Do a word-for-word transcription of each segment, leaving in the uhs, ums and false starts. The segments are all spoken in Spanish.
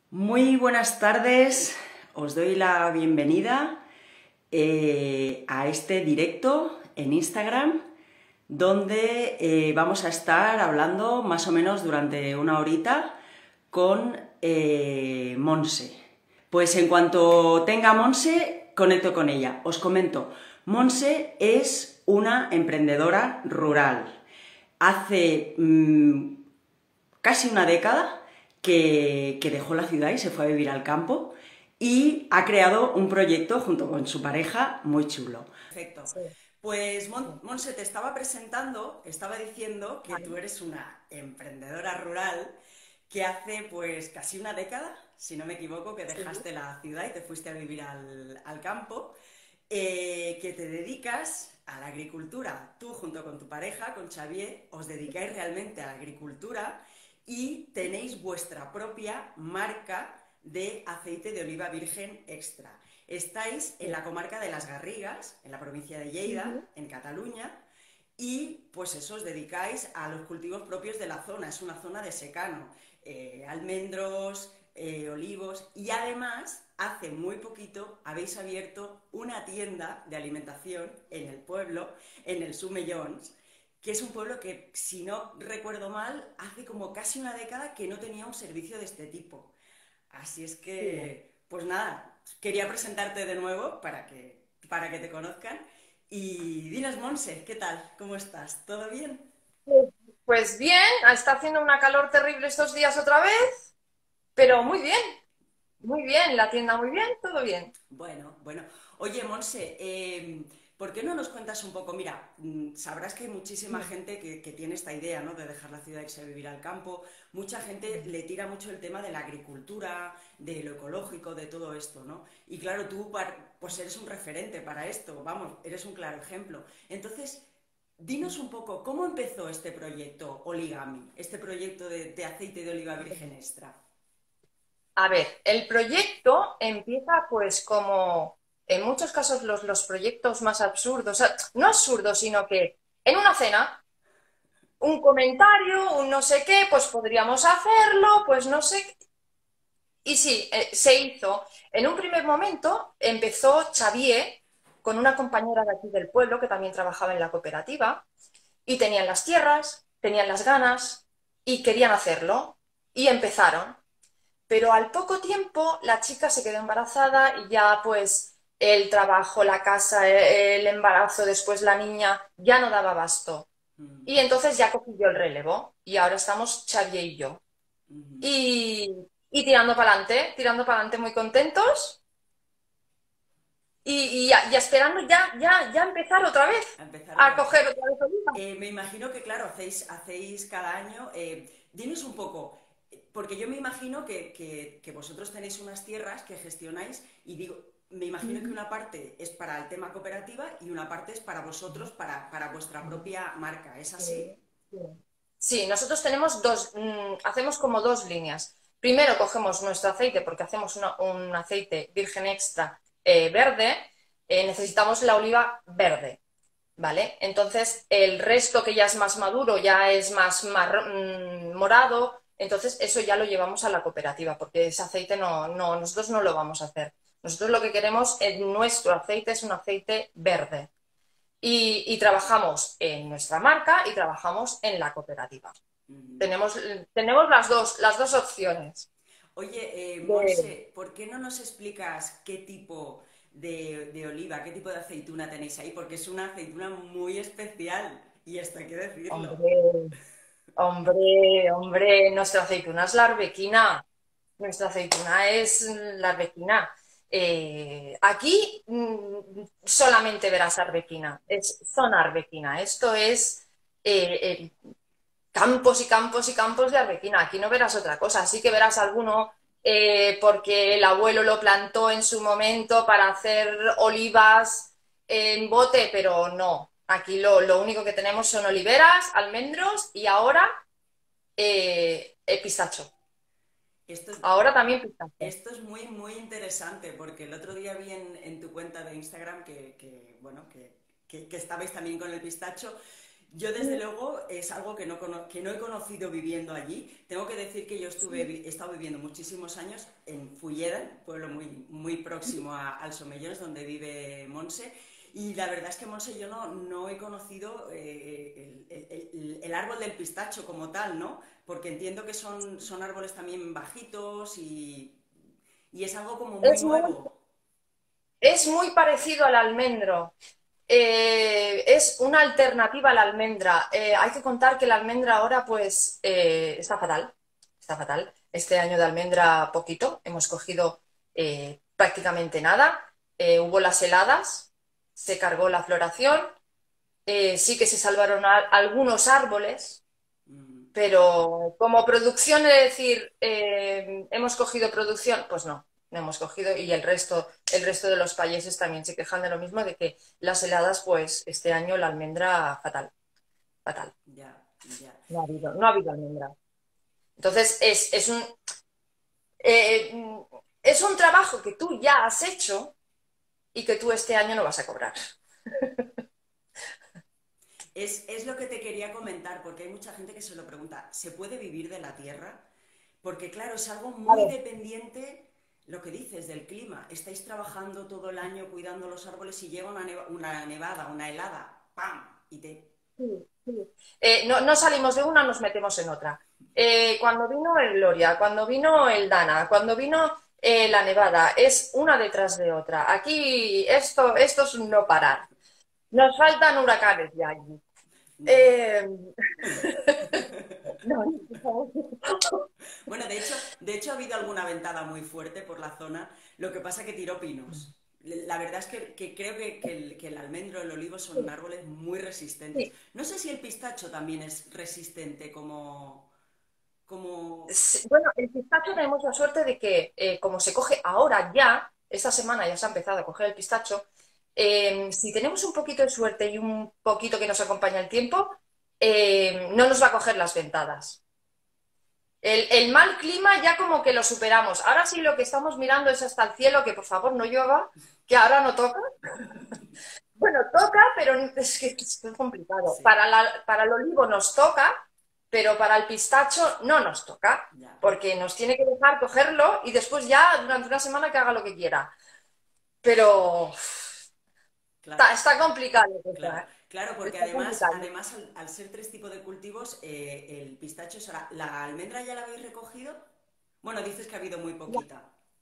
Muy buenas tardes, os doy la bienvenida eh, a este directo en Instagram donde eh, vamos a estar hablando más o menos durante una horita con eh, Monse. Pues en cuanto tenga Monse, conecto con ella. Os comento, Monse es una emprendedora rural. Hace mmm, casi una década que, que dejó la ciudad y se fue a vivir al campo y ha creado un proyecto junto con su pareja muy chulo. Perfecto. Sí, Pues sí. Mon Monse, te estaba presentando, estaba diciendo que Vale. tú eres una emprendedora rural que hace pues casi una década, si no me equivoco, que Sí, dejaste la ciudad y te fuiste a vivir al, al campo, eh, que te dedicas a la agricultura. Tú junto con tu pareja, con Xavier, os dedicáis realmente a la agricultura y tenéis vuestra propia marca de aceite de oliva virgen extra. Estáis en sí. la comarca de Las Garrigas, en la provincia de Lleida, Ujú. en Cataluña, y pues eso, os dedicáis a los cultivos propios de la zona. Es una zona de secano, eh, almendros, eh, olivos, y además hace muy poquito habéis abierto una tienda de alimentación en el pueblo, en el Sumellons, que es un pueblo que, si no recuerdo mal, hace como casi una década que no tenía un servicio de este tipo. Así es Sí. que, pues nada, quería presentarte de nuevo para que, para que te conozcan. Y dinos, Monse, ¿qué tal? ¿Cómo estás? ¿Todo bien? Pues pues bien, está haciendo una calor terrible estos días otra vez, pero muy bien, muy bien, la tienda muy bien, todo bien. Bueno, bueno. Oye, Monse, eh, ¿por qué no nos cuentas un poco? Mira, mm, sabrás que hay muchísima gente que, que tiene esta idea, ¿no? De dejar la ciudad y irse a vivir al campo. Mucha gente le tira mucho el tema de la agricultura, de lo ecológico, de todo esto, ¿no? Y claro, tú par- pues eres un referente para esto, vamos, eres un claro ejemplo. Entonces, dinos un poco, ¿cómo empezó este proyecto Oligami, este proyecto de, de aceite de oliva virgen extra? A ver, el proyecto empieza pues como en muchos casos los, los proyectos más absurdos, o sea, no absurdos, sino que en una cena, un comentario, un no sé qué, pues podríamos hacerlo, pues no sé. Y sí, eh, se hizo. En un primer momento empezó Xavier con una compañera de aquí del pueblo que también trabajaba en la cooperativa y tenían las tierras, tenían las ganas y querían hacerlo y empezaron. Pero al poco tiempo la chica se quedó embarazada y ya pues el trabajo, la casa, eh, el embarazo, después la niña ya no daba abasto. Mm, Y entonces ya cogí yo el relevo y ahora estamos Xavier y yo mm. y, y tirando para adelante, tirando para adelante muy contentos y, y, y esperando ya, ya, ya empezar otra vez A empezar a otra vez. coger otra vez oliva. Eh, me imagino que, claro, hacéis, hacéis cada año. Eh, dinos un poco, porque yo me imagino que, que- que vosotros tenéis unas tierras que gestionáis y digo, me imagino que una parte es para el tema cooperativa y una parte es para vosotros, para, para vuestra propia marca. ¿Es así? Sí, nosotros tenemos dos, mm, hacemos como dos líneas. Primero cogemos nuestro aceite porque hacemos una- un aceite virgen extra eh, verde, eh, necesitamos la oliva verde. ¿Vale? Entonces, el resto que ya es más maduro, ya es más marro- mm, morado, entonces eso ya lo llevamos a la cooperativa, porque ese aceite no, no, nosotros no lo vamos a hacer. Nosotros lo que queremos en nuestro aceite es un aceite verde. Y, y trabajamos en nuestra marca y trabajamos en la cooperativa. Mm. Tenemos, tenemos las dos, las dos opciones. Oye, eh, De, Monse, ¿por qué no nos explicas qué tipo de, de oliva, qué tipo de aceituna tenéis ahí? Porque es una aceituna muy especial y esto hay que decirlo. hombre, hombre, hombre, nuestra aceituna es la arbequina. Nuestra aceituna es la arbequina. Eh, aquí mm, solamente verás arbequina, es zona arbequina. Esto es eh, eh, campos y campos y campos de arbequina. Aquí no verás otra cosa. Sí que verás alguno eh, porque el abuelo lo plantó en su momento para hacer olivas en bote, pero no. Aquí lo, lo único que tenemos son oliveras, almendros y ahora eh, eh, pistacho. Esto es, Ahora también pistacho. esto es muy, muy interesante porque el otro día vi en, en tu cuenta de Instagram que, que, bueno, que, que, que estabais también con el pistacho. Yo desde luego es algo que no, cono- que no he conocido viviendo allí. Tengo que decir que yo estuve, vi- he estado viviendo muchísimos años en Fulleda, un pueblo muy, muy próximo a, al Somellons, donde vive Monse. Y la verdad es que, Monse, yo no, no he conocido eh, el, el- el- el árbol del pistacho como tal, ¿no? Porque entiendo que son, son árboles también bajitos y, y es algo como muy Es muy, nuevo. es muy parecido al almendro. Eh, es una alternativa a la almendra. Eh, hay que contar que la almendra ahora pues eh, está fatal. Está fatal. Este año de almendra poquito. Hemos cogido eh, prácticamente nada. Eh, hubo las heladas, se cargó la floración. Eh, sí que se salvaron a- algunos árboles, Mm. pero como producción, es decir, eh, hemos cogido producción, pues no, no hemos cogido y el resto, el resto de los países también se quejan de lo mismo, de que las heladas, pues este año la almendra fatal, fatal. Ya, ya. No ha habido, no ha habido almendra. Entonces es, es un, eh, es un trabajo que tú ya has hecho y que tú este año no vas a cobrar. Es, es lo que te quería comentar, porque hay mucha gente que se lo pregunta, ¿se puede vivir de la tierra? Porque claro, es algo A muy ver, dependiente, lo que dices, del clima. Estáis trabajando todo el año cuidando los árboles y llega una, neva- una nevada, una helada, ¡pam! Y te... sí, sí. Eh, no, no salimos de una, nos metemos en otra. Eh, cuando vino el Gloria, cuando vino el Dana, cuando vino eh, la Nevada, es una detrás de otra. Aquí esto, esto es un no parar. Nos faltan huracanes ya allí. No. Eh, no, no. Bueno, de hecho, de hecho ha habido alguna ventada muy fuerte por la zona, lo que pasa que tiró pinos. La verdad es que, que creo que, que el, que el almendro, el olivo son Sí, árboles muy resistentes. sí. No sé si el pistacho también es resistente como, como... Sí, bueno, el pistacho tenemos la suerte de que, eh, como se coge ahora ya, esta semana ya se ha empezado a coger el pistacho, eh, si tenemos un poquito de suerte y un poquito que nos acompaña el tiempo, eh, no nos va a coger las ventadas. El, el mal clima ya como que lo superamos. Ahora sí lo que estamos mirando es hasta el cielo, que por favor no llueva, que ahora no toca. Bueno, toca, pero es que es complicado. Sí, Para la- para el olivo nos toca, pero para el pistacho no nos toca, ya, porque nos tiene que dejar cogerlo y después ya durante una semana que haga lo que quiera. Pero está, claro. está complicado, la cosa, Claro, ¿eh? claro, porque Está además, complicado. además al, al ser tres tipos de cultivos, eh, el pistacho será. ¿La almendra ya la habéis recogido? Bueno, dices que ha habido muy poquita.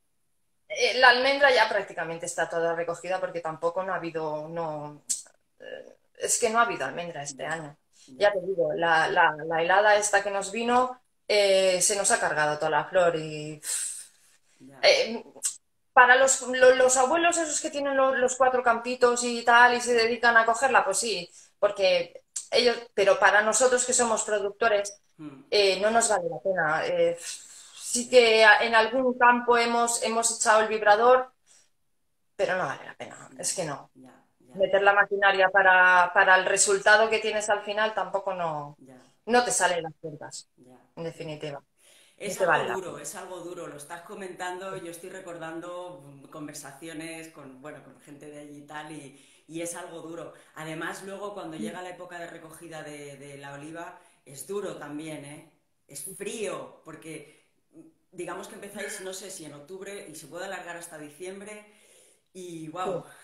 Eh, La almendra ya prácticamente está toda recogida porque tampoco no ha habido, no, eh, es que no ha habido almendra este Ya, año. ya, Ya te digo, la, la- la helada esta que nos vino eh, se nos ha cargado toda la flor y pff, ya. eh, para los, lo- los abuelos esos que tienen lo- los cuatro campitos y tal y se dedican a cogerla, pues sí, porque ellos, pero para nosotros que somos productores Mm, eh, no nos vale la pena. Eh, sí ya, que en algún campo hemos, hemos echado el vibrador, pero no vale la pena. ya, Es que no. ya, ya, Meter la maquinaria para, para el resultado que tienes al final tampoco no, ya, no te salen las cuentas, ya, en ya. definitiva. No Es te algo vale la duro, pena. es algo duro, lo estás comentando, yo estoy recordando mm, conversaciones con, bueno, con gente de allí y tal, y, y es algo duro. Además, luego cuando llega la época de recogida de, de la oliva, es duro también, ¿eh? Es frío, porque mm, digamos que empezáis, no sé si en octubre, y se puede alargar hasta diciembre, y wow, Sí,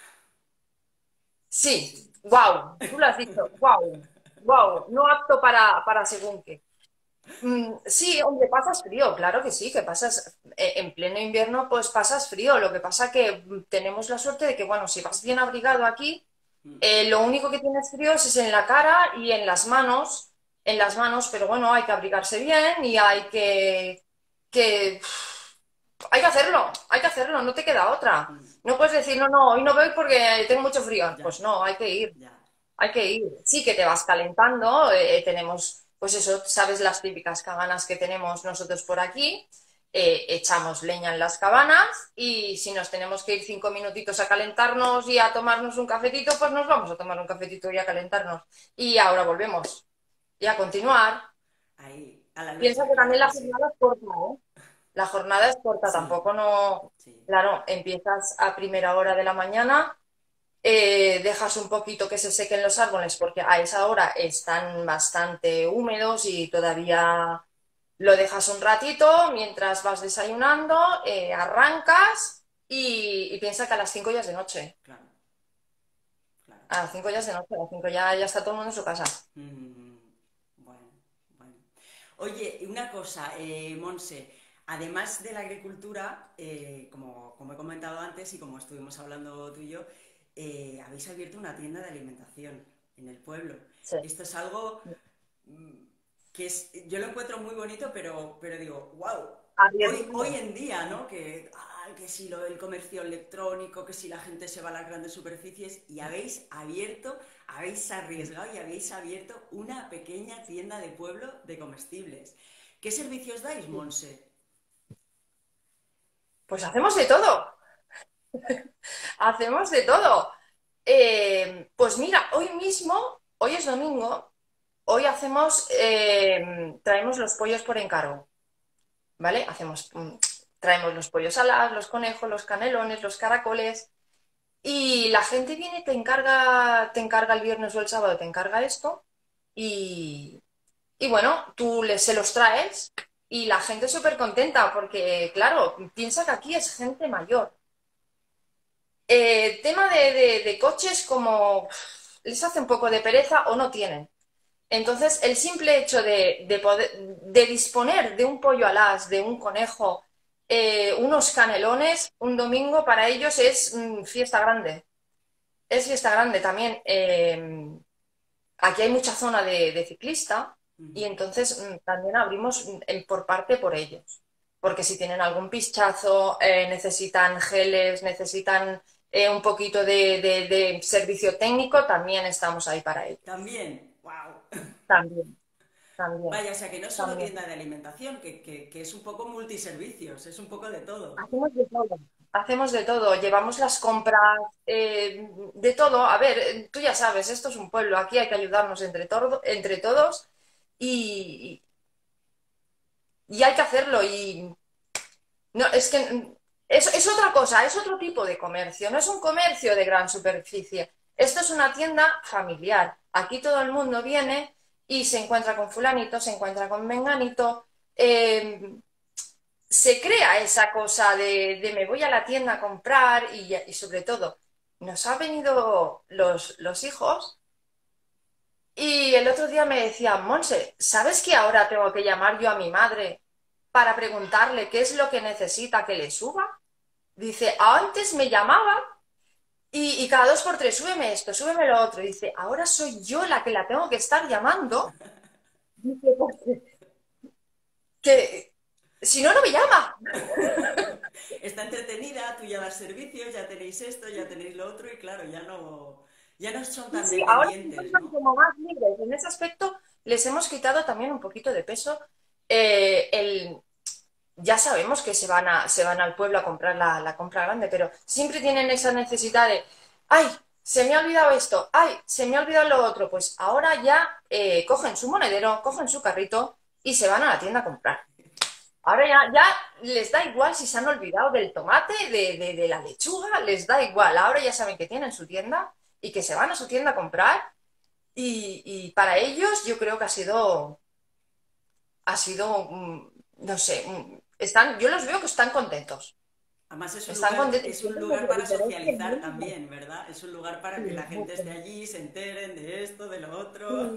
sí, wow, tú lo has dicho, wow, wow, no apto para, para según qué. Mm, sí, hombre, pasas frío, claro que sí, que pasas eh, en pleno invierno, pues pasas frío. Lo que pasa que mm, tenemos la suerte de que, bueno, si vas bien abrigado aquí, mm, eh, lo único que tienes fríos es en la cara y en las manos, en las manos, pero bueno, hay que abrigarse bien y hay que, que hay que hacerlo, hay que hacerlo, no te queda otra. mm, No puedes decir, no, no, hoy no voy porque tengo mucho frío. ya, Pues no, hay que ir. ya, Hay que ir. Sí que te vas calentando, eh, tenemos, pues eso, sabes las típicas cabanas que tenemos nosotros por aquí, eh, echamos leña en las cabanas y si nos tenemos que ir cinco minutitos a calentarnos y a tomarnos un cafetito, pues nos vamos a tomar un cafetito y a calentarnos. Y ahora volvemos. Y a continuar. ahí, a la Piensa lucha, que claro también que la sí, jornada es corta, ¿eh? La jornada es corta, sí, tampoco no, sí, claro, empiezas a primera hora de la mañana eh, dejas un poquito que se sequen los árboles porque a esa hora están bastante húmedos y todavía lo dejas un ratito mientras vas desayunando, eh, arrancas y, y piensa que a las cinco ya es de noche. Claro, claro. A las cinco ya es de noche, a las cinco ya, ya está todo el mundo en su casa. Mm, bueno, bueno. Oye, y una cosa, eh, Monse, además de la agricultura, eh, como, como he comentado antes y como estuvimos hablando tú y yo, eh, habéis abierto una tienda de alimentación en el pueblo. Sí. Esto es algo mm, que es, yo lo encuentro muy bonito, pero, pero digo, wow, hoy, hoy Arriesgado. en día, ¿no? Que, ay, que si lo del comercio electrónico, que si la gente se va a las grandes superficies, y habéis abierto, habéis arriesgado y habéis abierto una pequeña tienda de pueblo de comestibles. ¿Qué servicios dais, Monse? Pues hacemos de todo, hacemos de todo. Eh, pues mira, hoy mismo, hoy es domingo, hoy hacemos, eh, traemos los pollos por encargo, ¿vale? Hacemos, mm, traemos los pollos alados, los conejos, los canelones, los caracoles, y la gente viene, te encarga, te encarga el viernes o el sábado, te encarga esto, y, y bueno, tú les, se los traes, y la gente súper contenta, porque claro, piensa que aquí es gente mayor. Eh, tema de, de- de coches, como les hace un poco de pereza o no tienen. Entonces, el simple hecho de, de poder, de disponer de un pollo alas, de un conejo, eh, unos canelones, un domingo para ellos es mm, fiesta grande. Es fiesta grande también. Eh, aquí hay mucha zona de, de ciclista y Ujú. entonces mm, también abrimos mm, en- por parte por ellos. Porque si tienen algún pichazo, eh, necesitan geles, necesitan eh, un poquito de, de- de servicio técnico, también estamos ahí para ellos. También, wow. También, también, Vaya, o sea que no es solo también. tienda de alimentación, que, que- que es un poco multiservicios, es un poco de todo. Hacemos de todo. Hacemos de todo. Llevamos las compras, eh, de todo. A ver, eh, tú ya sabes, esto es un pueblo, aquí hay que ayudarnos entre, todo, entre todos y, y hay que hacerlo. Y no, es que mm, es, es otra cosa, es otro tipo de comercio, no es un comercio de gran superficie. Esto es una tienda familiar. Aquí todo el mundo viene y se encuentra con fulanito, se encuentra con menganito. eh, Se crea esa cosa de, de me voy a la tienda a comprar y, y sobre todo, nos han venido los, los hijos y el otro día me decía, Monse, ¿sabes que ahora tengo que llamar yo a mi madre para preguntarle qué es lo que necesita que le suba? Dice, antes me llamaba y, y cada dos por tres, súbeme esto, súbeme lo otro. Dice, ahora soy yo la que la tengo que estar llamando. Dice, porque que si no, no me llama. Está entretenida, tú ya das servicios, ya tenéis esto, ya tenéis lo otro y claro, ya no, ya no son Sí, tan sí, ahora se dependientes, encuentran ¿no? como más libres. En ese aspecto les hemos quitado también un poquito de peso. Eh, el, ya sabemos que se van, a, se van al pueblo a comprar la, la compra grande, pero siempre tienen esa necesidad de, ay, se me ha olvidado esto, ay, se me ha olvidado lo otro. Pues ahora ya eh, cogen su monedero, cogen su carrito y se van a la tienda a comprar. Ahora ya, ya les da igual si se han olvidado del tomate, de, de, de la lechuga, les da igual. Ahora ya saben que tienen su tienda y que se van a su tienda a comprar y, y para ellos yo creo que ha sido, ha sido, mm, no sé, mm, están, yo los veo que están contentos. Además es un Están lugar, contentos. es un lugar para socializar también, ¿verdad? Es un lugar para que la gente esté allí, se enteren de esto, de lo otro.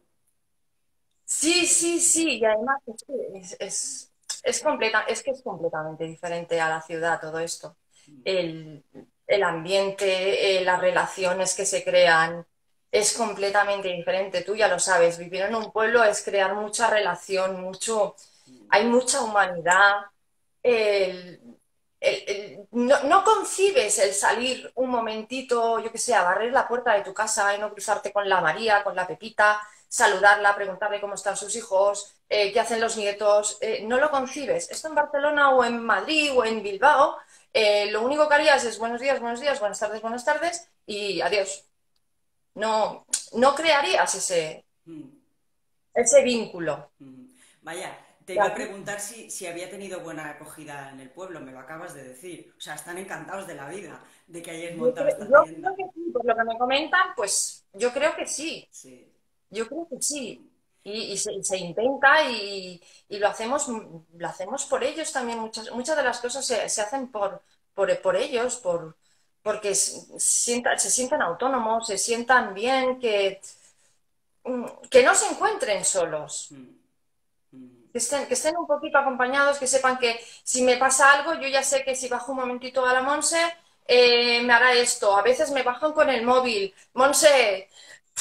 Sí, sí, sí, y además es, que es, es, es completa, es que es completamente diferente a la ciudad todo esto. El, el ambiente, eh, las relaciones que se crean, es completamente diferente. Tú ya lo sabes, vivir en un pueblo es crear mucha relación, mucho, hay mucha humanidad. El- el- el- no, no concibes el salir un momentito, yo qué sé, a barrer la puerta de tu casa y no cruzarte con la María, con la Pepita, saludarla, preguntarle cómo están sus hijos, eh, qué hacen los nietos. Eh, no lo concibes. Esto en Barcelona o en Madrid o en Bilbao, eh, lo único que harías es buenos días, buenos días, buenas tardes, buenas tardes y adiós. No, no crearías ese, ese vínculo. Vaya, te iba a preguntar si, si había tenido buena acogida en el pueblo, me lo acabas de decir. O sea, están encantados de la vida de que hayáis Yo montado creo, esta yo creo tienda. que sí, por lo que me comentan, pues yo creo que sí, Sí. yo creo que sí. Y, y se, y se intenta y, y lo hacemos, lo hacemos por ellos también. Muchas, muchas de las cosas se, se hacen por, por, por ellos, por, porque se sientan, se sientan autónomos, se sientan bien, que, mm, que no se encuentren solos. Mm, mm. Que estén, que estén un poquito acompañados, que sepan que si me pasa algo, yo ya sé que si bajo un momentito a la Monse, eh, me hará esto. A veces me bajan con el móvil. Monse,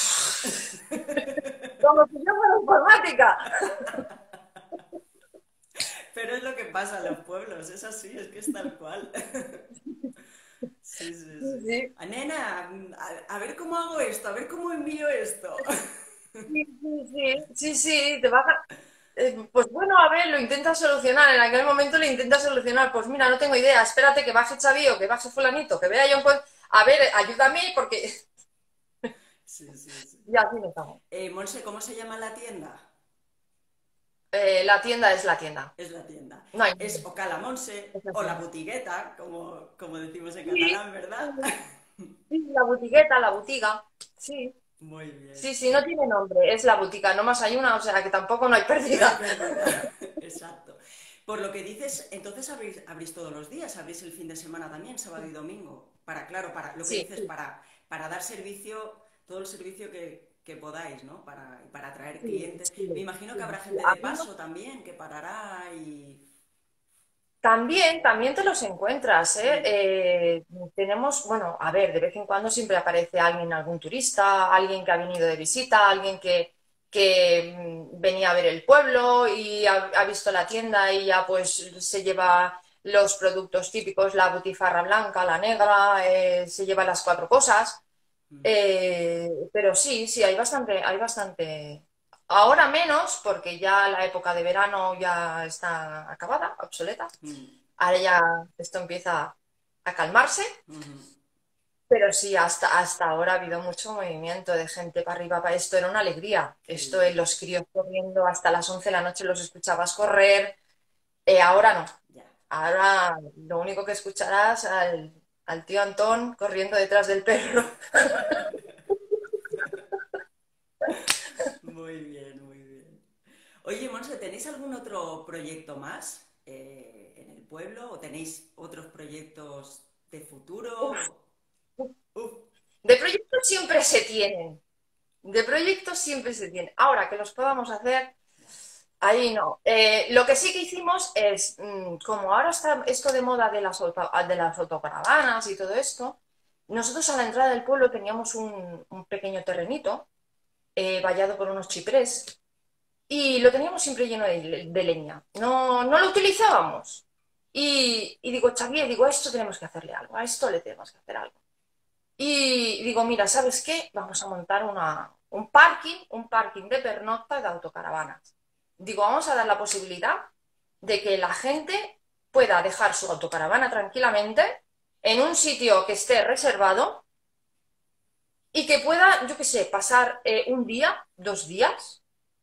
como si yo fuera informática. Pero es lo que pasa en los pueblos, es así, es que es tal cual. Sí, sí, Sí, sí. sí, Ah, nena, a, a ver cómo hago esto, a ver cómo envío esto. sí, sí, sí, sí, sí, te bajan. Eh, pues bueno, a ver, lo intentas solucionar. En aquel momento lo intentas solucionar. Pues mira, no tengo idea. Espérate que baje Xavi o que baje fulanito, que vea yo un... cuen- A ver, ayúdame porque... Sí, sí, sí. Ya, así me estamos. Eh, Monse, ¿cómo se llama la tienda? Eh, la tienda es la tienda. Es la tienda. No hay Es nombre, o Cala Monse es la o la tienda. botigueta, como, como decimos en Sí, catalán, ¿verdad? sí, la botigueta, la botiga. Sí, Muy bien. sí, sí, no tiene nombre, es la botica, no más hay una, o sea que tampoco no hay No hay pérdida. pérdida. Exacto. Por lo que dices, entonces abrís, abrís todos los días, abrís el fin de semana también, sábado y domingo. Para, claro, para lo que Sí, dices, sí, para, para dar servicio, todo el servicio que, que podáis, ¿no? Para, para atraer sí, clientes. sí, Me imagino que sí, habrá sí. gente de Amigos, paso también, que parará y... también, también te los encuentras, ¿eh? Mm, Eh, tenemos, bueno, a ver, de vez en cuando siempre aparece alguien, algún turista, alguien que ha venido de visita, alguien que, que mm, venía a ver el pueblo y ha, ha visto la tienda y ya pues se lleva los productos típicos, la butifarra blanca, la negra, eh, se lleva las cuatro cosas. mm, Eh, pero sí, sí, hay bastante, hay bastante. Ahora menos, porque ya la época de verano ya está acabada, obsoleta. mm, Ahora ya esto empieza a calmarse, mm, pero sí, hasta, hasta ahora ha habido mucho movimiento de gente para arriba. Para... Esto era una alegría. qué Esto en bien. los críos corriendo hasta las once de la noche los escuchabas correr. Eh, ahora no. Ya. Ahora lo único que escucharás al, al tío Antón corriendo detrás del perro. Muy bien, muy bien. Oye, Monse, ¿tenéis algún otro proyecto más eh, en el pueblo? ¿O tenéis otros proyectos de futuro? Uf, De proyectos siempre se tienen, de proyectos siempre se tienen. Ahora que los podamos hacer, ahí no. Eh, lo que sí que hicimos es, mm, como ahora está esto de moda de las, auto- de las autocaravanas y todo esto, nosotros a la entrada del pueblo teníamos un, un pequeño terrenito eh, vallado por unos chiprés y lo teníamos siempre lleno de, de leña. No, no lo utilizábamos. Y, y digo, Xavier, digo, a esto tenemos que hacerle algo, a esto le tenemos que hacer algo. Y digo, mira, ¿sabes qué? Vamos a montar una, un parking, un parking de pernocta de autocaravanas. Digo, vamos a dar la posibilidad de que la gente pueda dejar su autocaravana tranquilamente en un sitio que esté reservado y que pueda, yo qué sé, pasar eh, un día, dos días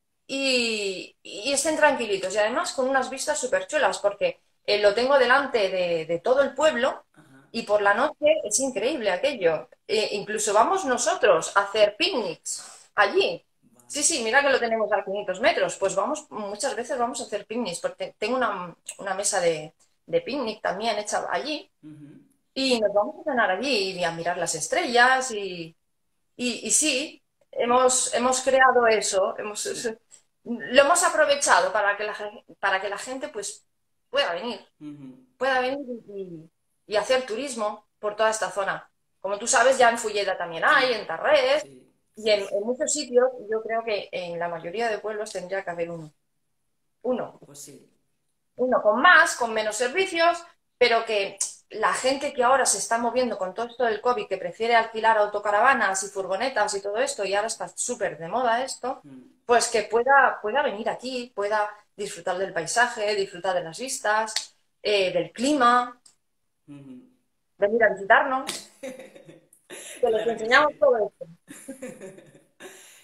y, y estén tranquilitos. Y además con unas vistas súper chulas, porque eh, lo tengo delante de, de todo el pueblo ajá, y por la noche es increíble aquello. Eh, incluso vamos nosotros a hacer picnics allí. Sí, vale. sí, mira que lo tenemos a quinientos metros. Pues vamos, muchas veces vamos a hacer picnics, porque tengo una, una mesa de, de picnic también hecha allí Ujú, y nos vamos a cenar allí y a mirar las estrellas y, y, y sí, mm, hemos, hemos creado eso, hemos, lo hemos aprovechado para que la, gen- para que la gente pues, pueda venir, ujú, pueda venir y, y hacer turismo por toda esta zona. Como tú sabes, ya en Fulleda también hay, sí, en Tarrés sí, y sí, en, sí. en muchos sitios. Yo creo que en la mayoría de pueblos tendría que haber uno, uno, Pues sí. uno con más, con menos servicios, pero que la gente que ahora se está moviendo con todo esto del COVID, que prefiere alquilar autocaravanas y furgonetas y todo esto, y ahora está súper de moda esto, Mm, pues que pueda, pueda venir aquí, pueda disfrutar del paisaje, disfrutar de las vistas, eh, del clima, ujú. venir a visitarnos, que les Claro que enseñamos sí. todo esto.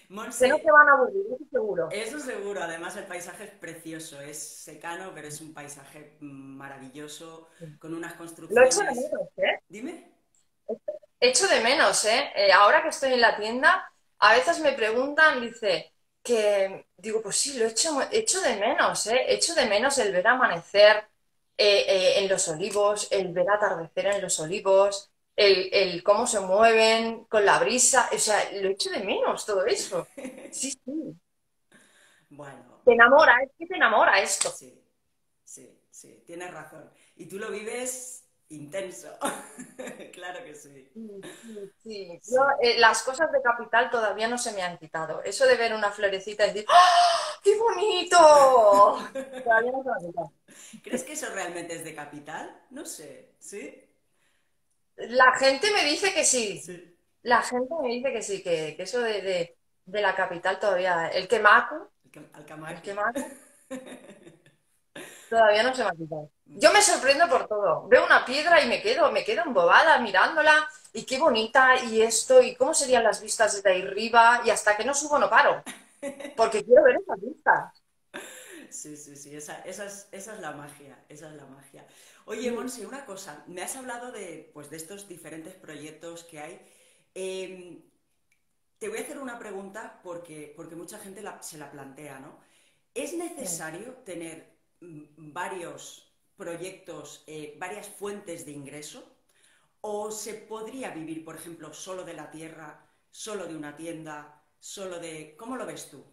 que Monse, no se van a aburrir, eso seguro. eso seguro, además el paisaje es precioso, es secano, pero es un paisaje maravilloso, con unas Lo echo de construcciones. menos, ¿eh? Dime. Echo de menos, ¿eh? Eh, ahora que estoy en la tienda, a veces me preguntan, dice, que digo, pues sí, lo echo, echo de menos, ¿eh? Echo de menos el ver amanecer eh, eh, en los olivos, el ver atardecer en los olivos, el, el cómo se mueven con la brisa, o sea, lo echo de menos todo eso. Sí, sí. Bueno, Te enamora, es que te enamora esto. sí, sí, sí, tienes razón. Y tú lo vives intenso. Claro que sí. Sí, sí, sí. Yo, Sí. eh, las cosas de capital todavía no se me han quitado. Eso de ver una florecita y decir, ¡ah! ¡Qué bonito! Todavía no se me ha quitado. ¿Crees que eso realmente es de capital? No sé, ¿sí? La gente me dice que sí. Sí. La gente me dice que sí, que, que eso de, de- de la capital todavía. El quemaco, El cam- el Alcamaki. quemaco, todavía no se me ha quitado. Yo me sorprendo por todo. Veo una piedra y me quedo, me quedo embobada mirándola. Y qué bonita, y esto, y cómo serían las vistas desde ahí arriba, y hasta que no subo no paro, porque quiero ver esas vistas. Sí, sí, sí, esa, esa es, esa es la magia, esa es la magia. Oye, Sí, Monse, una cosa, me has hablado de, pues, de estos diferentes proyectos que hay. Em, Te voy a hacer una pregunta porque, porque mucha gente la- se la plantea, ¿no? ¿Es sí. necesario tener mm, varios proyectos, eh, varias fuentes de ingreso? ¿O se podría vivir, por ejemplo, solo de la tierra, solo de una tienda, solo de... ¿Cómo lo ves tú?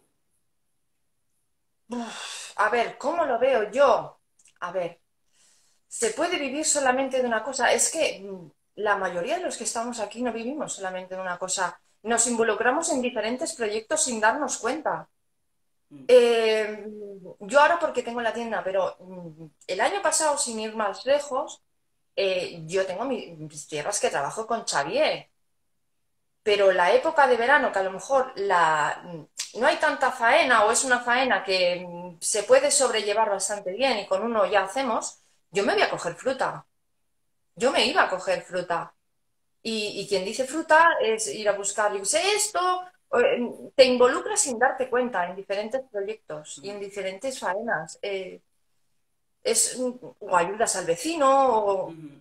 Uf, a ver, ¿cómo lo veo yo? A ver, ¿se puede vivir solamente de una cosa? Es que mm, la mayoría de los que estamos aquí no vivimos solamente de una cosa. Nos involucramos en diferentes proyectos sin darnos cuenta. Mm, Eh, yo ahora porque tengo la tienda, pero mm, el año pasado, sin ir más lejos, eh, yo tengo mi- mis tierras que trabajo con Xavier. Pero la época de verano, que a lo mejor la, no hay tanta faena o es una faena que mm, se puede sobrellevar bastante bien y con uno ya hacemos, yo me voy a coger fruta. Yo me iba a coger fruta. Y, y quien dice fruta es ir a buscar, yo qué sé, esto, o, eh, te involucras sin darte cuenta en diferentes proyectos y en mm, diferentes faenas. Eh, es, mm, o ayudas al vecino, o- mm.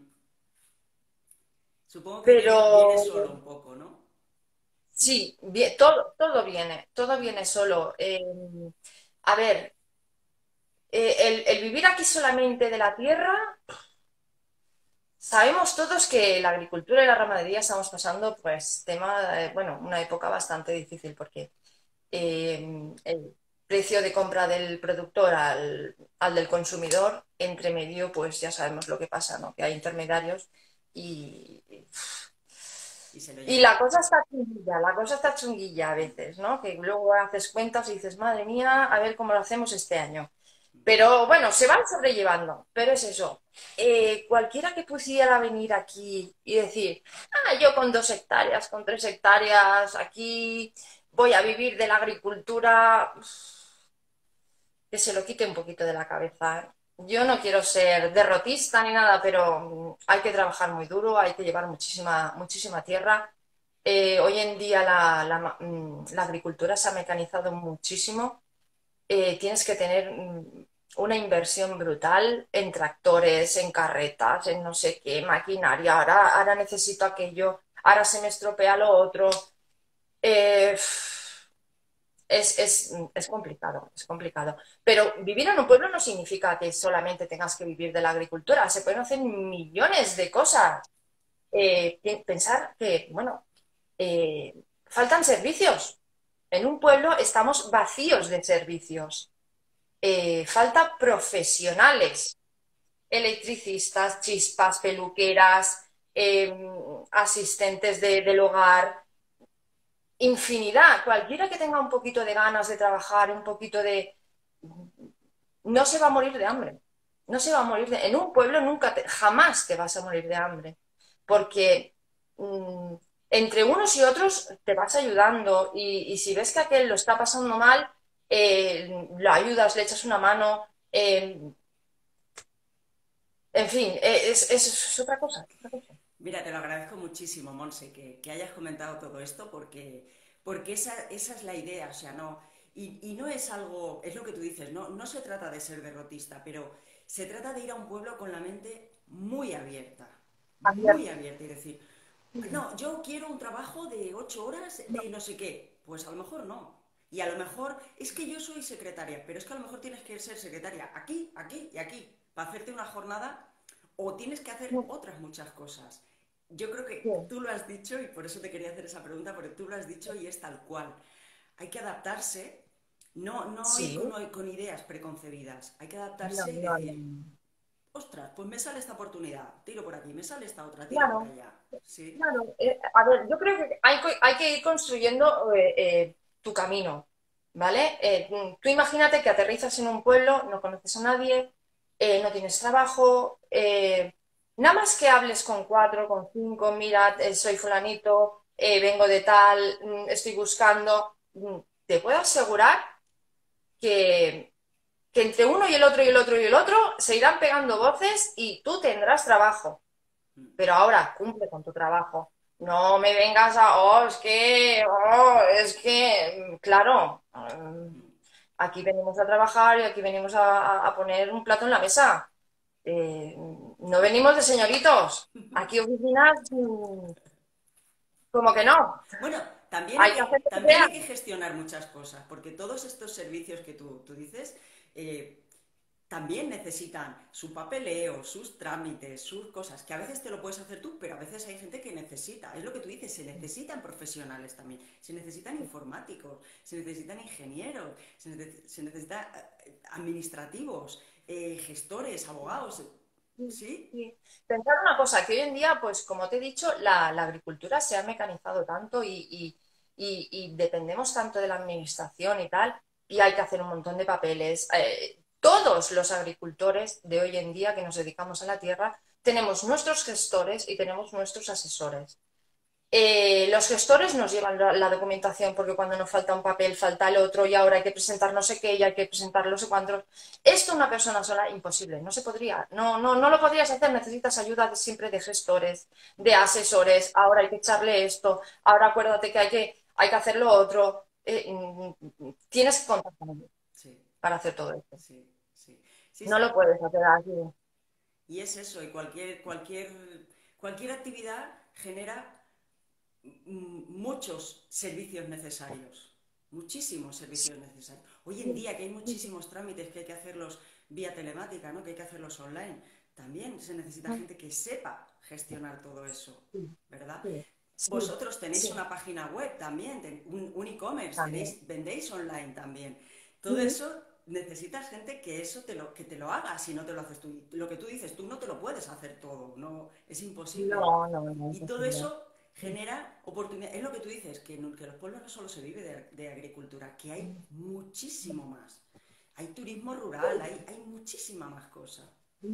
Supongo que pero viene, viene solo un poco, ¿no? sí, bien, todo, todo viene, todo Mm, viene solo. Eh, a ver, eh, el, el vivir aquí solamente de la tierra, sabemos todos que la agricultura y la ganadería estamos pasando, pues, tema, eh, bueno, una época bastante difícil porque eh, el precio de compra del productor al, al del consumidor, entre medio, pues ya sabemos lo que pasa, ¿no? Que hay intermediarios y, y se lo y llevan. la cosa está chunguilla, la cosa está chunguilla a veces, ¿no? Que luego haces cuentas y dices, madre mía, a ver cómo lo hacemos este año. Pero bueno, se van sobrellevando, pero es eso. Eh, cualquiera que pudiera venir aquí y decir, ah, yo con dos hectáreas, con tres hectáreas, aquí voy a vivir de la agricultura, que se lo quite un poquito de la cabeza. ¿Eh? Yo no quiero ser derrotista ni nada, pero mm, hay que trabajar muy duro, hay que llevar muchísima, muchísima tierra. Eh, hoy en día la, la ma- mm, la agricultura se ha mecanizado muchísimo. Eh, tienes que tener mm, una inversión brutal en tractores, en carretas, en no sé qué, maquinaria. Ahora, ahora necesito aquello, ahora se me estropea lo otro. Eh, es, es, es complicado, es complicado. Pero vivir en un pueblo no significa que solamente tengas que vivir de la agricultura. Se pueden hacer millones de cosas. Eh, pi- pensar que, bueno, eh, faltan servicios. En un pueblo estamos vacíos de servicios. Eh, falta profesionales, electricistas, chispas, peluqueras, eh, asistentes de- del hogar, infinidad. Cualquiera que tenga un poquito de ganas de trabajar, un poquito de... No se va a morir de hambre. No se va a morir de... En un pueblo nunca, te- jamás te vas a morir de hambre, porque mm, entre unos y otros te vas ayudando y, y si ves que aquel lo está pasando mal, eh, lo ayudas, le echas una mano. eh, en fin, eh, es, es- es otra cosa, otra cosa. Mira, te lo agradezco muchísimo, Monse, que, que hayas comentado todo esto porque, porque esa, esa es la idea, o sea, no, y, y no es algo, es lo que tú dices, no, no se trata de ser derrotista, pero se trata de ir a un pueblo con la mente muy abierta, muy abierto. abierta y decir, no, yo quiero un trabajo de ocho horas No, de no sé qué, pues a lo mejor no. Y a lo mejor es que yo soy secretaria, pero es que a lo mejor tienes que ser secretaria aquí, aquí y aquí, para hacerte una jornada o tienes que hacer no, otras muchas cosas. Yo creo sí, que tú lo has dicho y por eso te quería hacer esa pregunta, porque tú lo has dicho y es tal cual. Hay que adaptarse, no, no ir sí, con, con ideas preconcebidas, hay que no, adaptarse y no, decir, no. ostras, pues me sale esta oportunidad, tiro por aquí, me sale esta otra, tiro por Claro, allá. Sí. claro. Eh, a ver, yo creo que hay, co- hay que ir construyendo eh, eh, tu camino, ¿vale? Eh, mm, tú imagínate que aterrizas en un pueblo, no conoces a nadie, eh, no tienes trabajo, eh, nada más que hables con cuatro, con cinco, mira, eh, soy fulanito, eh, vengo de tal, mm, estoy buscando, mm, te puedo asegurar que, que entre uno y el otro y el otro y el otro se irán pegando voces y tú tendrás trabajo. Pero ahora cumple con tu trabajo. No me vengas a, oh, es que, oh, es que, mm, claro, mm, aquí venimos a trabajar y aquí venimos a, a poner un plato en la mesa. Eh, no venimos de señoritos. Aquí oficinas, mm, como que no. Bueno, también hay Hay que hacer que, lo que también sea. hay que gestionar muchas cosas, porque todos estos servicios que tú, tú dices eh, también necesitan su papeleo, sus trámites, sus cosas, que a veces te lo puedes hacer tú, pero a veces hay gente que necesita, es lo que tú dices, se necesitan profesionales también, se necesitan informáticos, se necesitan ingenieros, se, nece- se necesitan eh, administrativos, eh, gestores, abogados, Sí, ¿sí? sí. Pensar una cosa, que hoy en día, pues como te he dicho, la, la agricultura se ha mecanizado tanto y, y- y- y dependemos tanto de la administración y tal, y hay que hacer un montón de papeles. Eh, todos los agricultores de hoy en día que nos dedicamos a la tierra, tenemos nuestros gestores y tenemos nuestros asesores. Eh, los gestores nos llevan la, la documentación porque cuando nos falta un papel, falta el otro y ahora hay que presentar no sé qué y hay que presentar no sé cuántos. Esto una persona sola, imposible, no se podría, no, no, no lo podrías hacer, necesitas ayuda de, siempre de gestores, de asesores, ahora hay que echarle esto, ahora acuérdate que hay que, hay que hacer lo otro. Eh, mm, mm, tienes que contar con ellos Sí, para hacer todo esto. sí, sí. Sí, No sí. lo puedes hacer así. Y es eso, y cualquier, cualquier, cualquier actividad genera mm, muchos servicios necesarios, muchísimos servicios necesarios. Hoy en día que hay muchísimos trámites que hay que hacerlos vía telemática, ¿no? Que hay que hacerlos online, también se necesita gente que sepa gestionar todo eso, Sí, ¿verdad? sí, sí, Vosotros tenéis sí, una página web también, ten- un, un e-commerce, también. tenéis, vendéis online también. Todo Sí. eso necesitas gente que eso te lo, que te lo haga si no te lo haces tú. Lo que tú dices, tú no te lo puedes hacer todo, no, es imposible. No, no, no es Y todo posible. eso genera oportunidades. Es lo que tú dices, que, no- que los pueblos no solo se vive de, de agricultura, que hay muchísimo más. Hay turismo rural, hay, hay muchísima más cosa.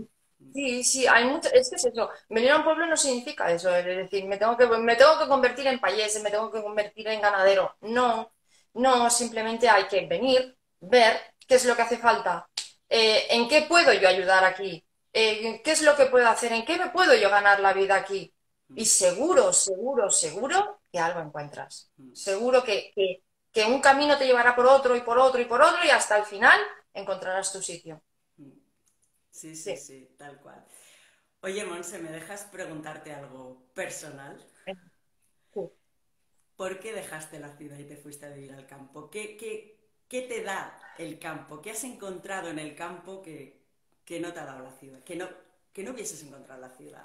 Sí, sí, hay mucho, es que es eso, venir a un pueblo no significa eso, es decir, me tengo que, me tengo que convertir en payés, me tengo que convertir en ganadero. No, no, simplemente hay que venir, ver qué es lo que hace falta, eh, en qué puedo yo ayudar aquí, eh, qué es lo que puedo hacer, en qué me puedo yo ganar la vida aquí. Y seguro, seguro, seguro que algo encuentras. Seguro que, que, que un camino te llevará por otro y por otro y por otro y hasta el final encontrarás tu sitio. Sí, sí, Sí. sí, tal cual. Oye, Monse, ¿me dejas preguntarte algo personal? Sí. ¿Por qué dejaste la ciudad y te fuiste a vivir al campo? ¿Qué, qué, qué te da el campo? ¿Qué has encontrado en el campo que, que no te ha dado la ciudad? Que no, que no hubieses encontrado en la ciudad.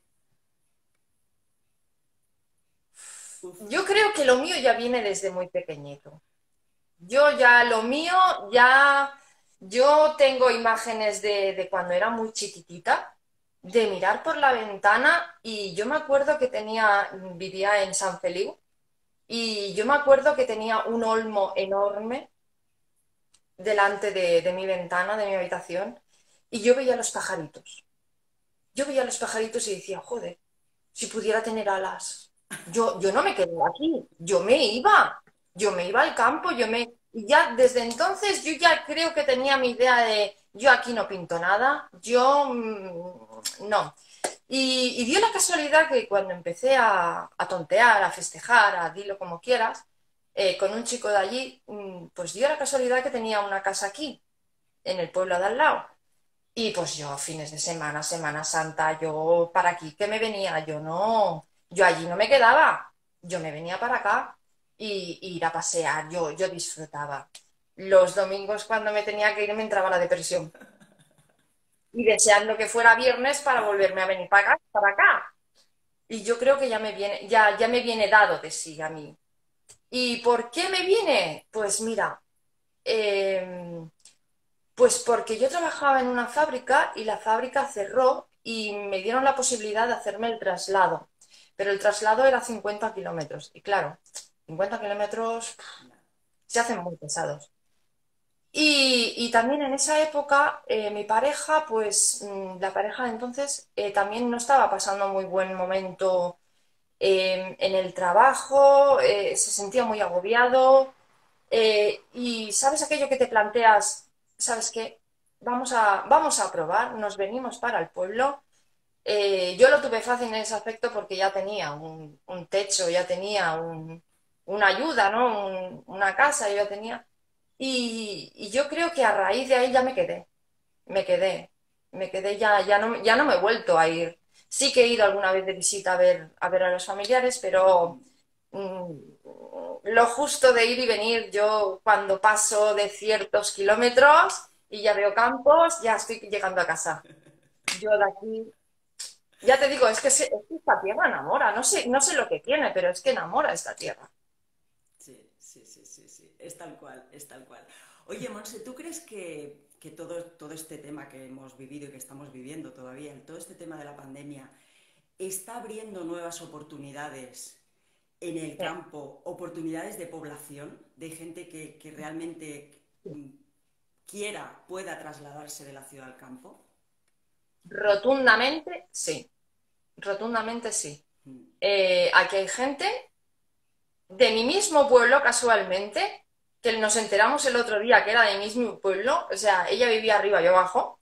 Uf. Yo creo que lo mío ya viene desde muy pequeñito. Yo ya, lo mío, ya, yo tengo imágenes de, de cuando era muy chiquitita, de mirar por la ventana y yo me acuerdo que tenía, vivía en San Feliu y yo me acuerdo que tenía un olmo enorme delante de, de mi ventana, de mi habitación, y yo veía los pajaritos. Yo veía los pajaritos y decía, joder, si pudiera tener alas. Yo, yo no me quedé aquí, yo me iba, yo me iba al campo, yo me... Y ya desde entonces yo ya creo que tenía mi idea de, yo aquí no pinto nada, yo mm, no. Y, y dio la casualidad que cuando empecé a, a tontear, a festejar, a dilo como quieras, eh, con un chico de allí, mm, pues dio la casualidad que tenía una casa aquí, en el pueblo de al lado. Y pues yo, fines de semana, Semana Santa, yo para aquí que me venía, yo no, yo allí no me quedaba, yo me venía para acá y, y ir a pasear, yo, yo disfrutaba. Los domingos cuando me tenía que ir me entraba la depresión y deseando que fuera viernes para volverme a venir para acá, para acá. Y yo creo que ya me viene, ya, ya me viene dado de sí a mí. ¿Y por qué me viene? Pues mira, eh, pues porque yo trabajaba en una fábrica y la fábrica cerró y me dieron la posibilidad de hacerme el traslado. Pero el traslado era cincuenta kilómetros. Y claro, cincuenta kilómetros se hacen muy pesados. Y, y también en esa época eh, mi pareja, pues mm, la pareja de entonces eh, también no estaba pasando muy buen momento eh, en el trabajo, eh, se sentía muy agobiado eh, y sabes aquello que te planteas, ¿sabes qué? Vamos a, vamos a probar, nos venimos para el pueblo. Eh, yo lo tuve fácil en ese aspecto porque ya tenía un, un techo, ya tenía un- una ayuda, ¿no? Un- una casa, yo ya tenía. Y, y yo creo que a raíz de ahí ya me quedé, me quedé, me quedé, ya, ya no, ya no me he vuelto a ir. Sí que he ido alguna vez de visita a ver a, ver a los familiares, pero mm, lo justo de ir y venir, yo cuando paso de ciertos kilómetros y ya veo campos, ya estoy llegando a casa. Yo de aquí, ya te digo, es que, se- es que esta tierra enamora, no sé, no sé lo que tiene, pero es que enamora esta tierra. Sí, sí, sí, sí, sí, es tal cual, es tal cual. Oye, Monse, ¿tú crees que, que todo, todo este tema que hemos vivido y que estamos viviendo todavía, todo este tema de la pandemia, está abriendo nuevas oportunidades en el Sí. campo, oportunidades de población, de gente que, que realmente mm, quiera, pueda trasladarse de la ciudad al campo? Rotundamente sí, rotundamente sí. Mm. Eh, aquí hay gente de mi mismo pueblo, casualmente, que nos enteramos el otro día que era de mi mismo pueblo, o sea, ella vivía arriba, yo abajo,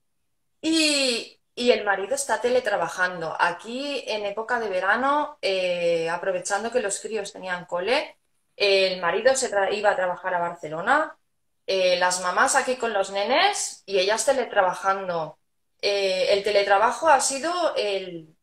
y, y el marido está teletrabajando. Aquí en época de verano, eh, aprovechando que los críos tenían cole, el marido se tra- iba a trabajar a Barcelona, eh, las mamás aquí con los nenes y ellas teletrabajando. Eh, el teletrabajo ha sido el,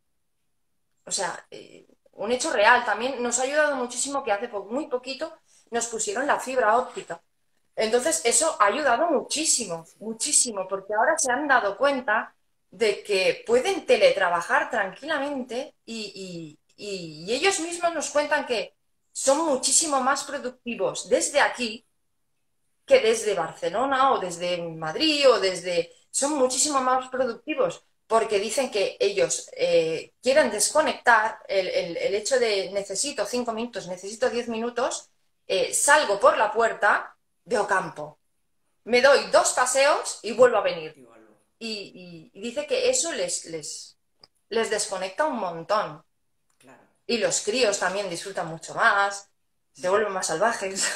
o sea, eh, un hecho real. También nos ha ayudado muchísimo que hace po- muy poquito nos pusieron la fibra óptica. Entonces, eso ha ayudado muchísimo, muchísimo, porque ahora se han dado cuenta de que pueden teletrabajar tranquilamente y, y- y ellos mismos nos cuentan que son muchísimo más productivos desde aquí que desde Barcelona o desde Madrid o desde... Son muchísimo más productivos porque dicen que ellos eh, quieren desconectar el, el- el hecho de necesito cinco minutos, necesito diez minutos, eh, salgo por la puerta, veo campo, me doy dos paseos y vuelvo a venir. Igual, Y, y- y dice que eso les, les, les desconecta un montón. claro. Y los críos también disfrutan mucho más, se vuelven más salvajes.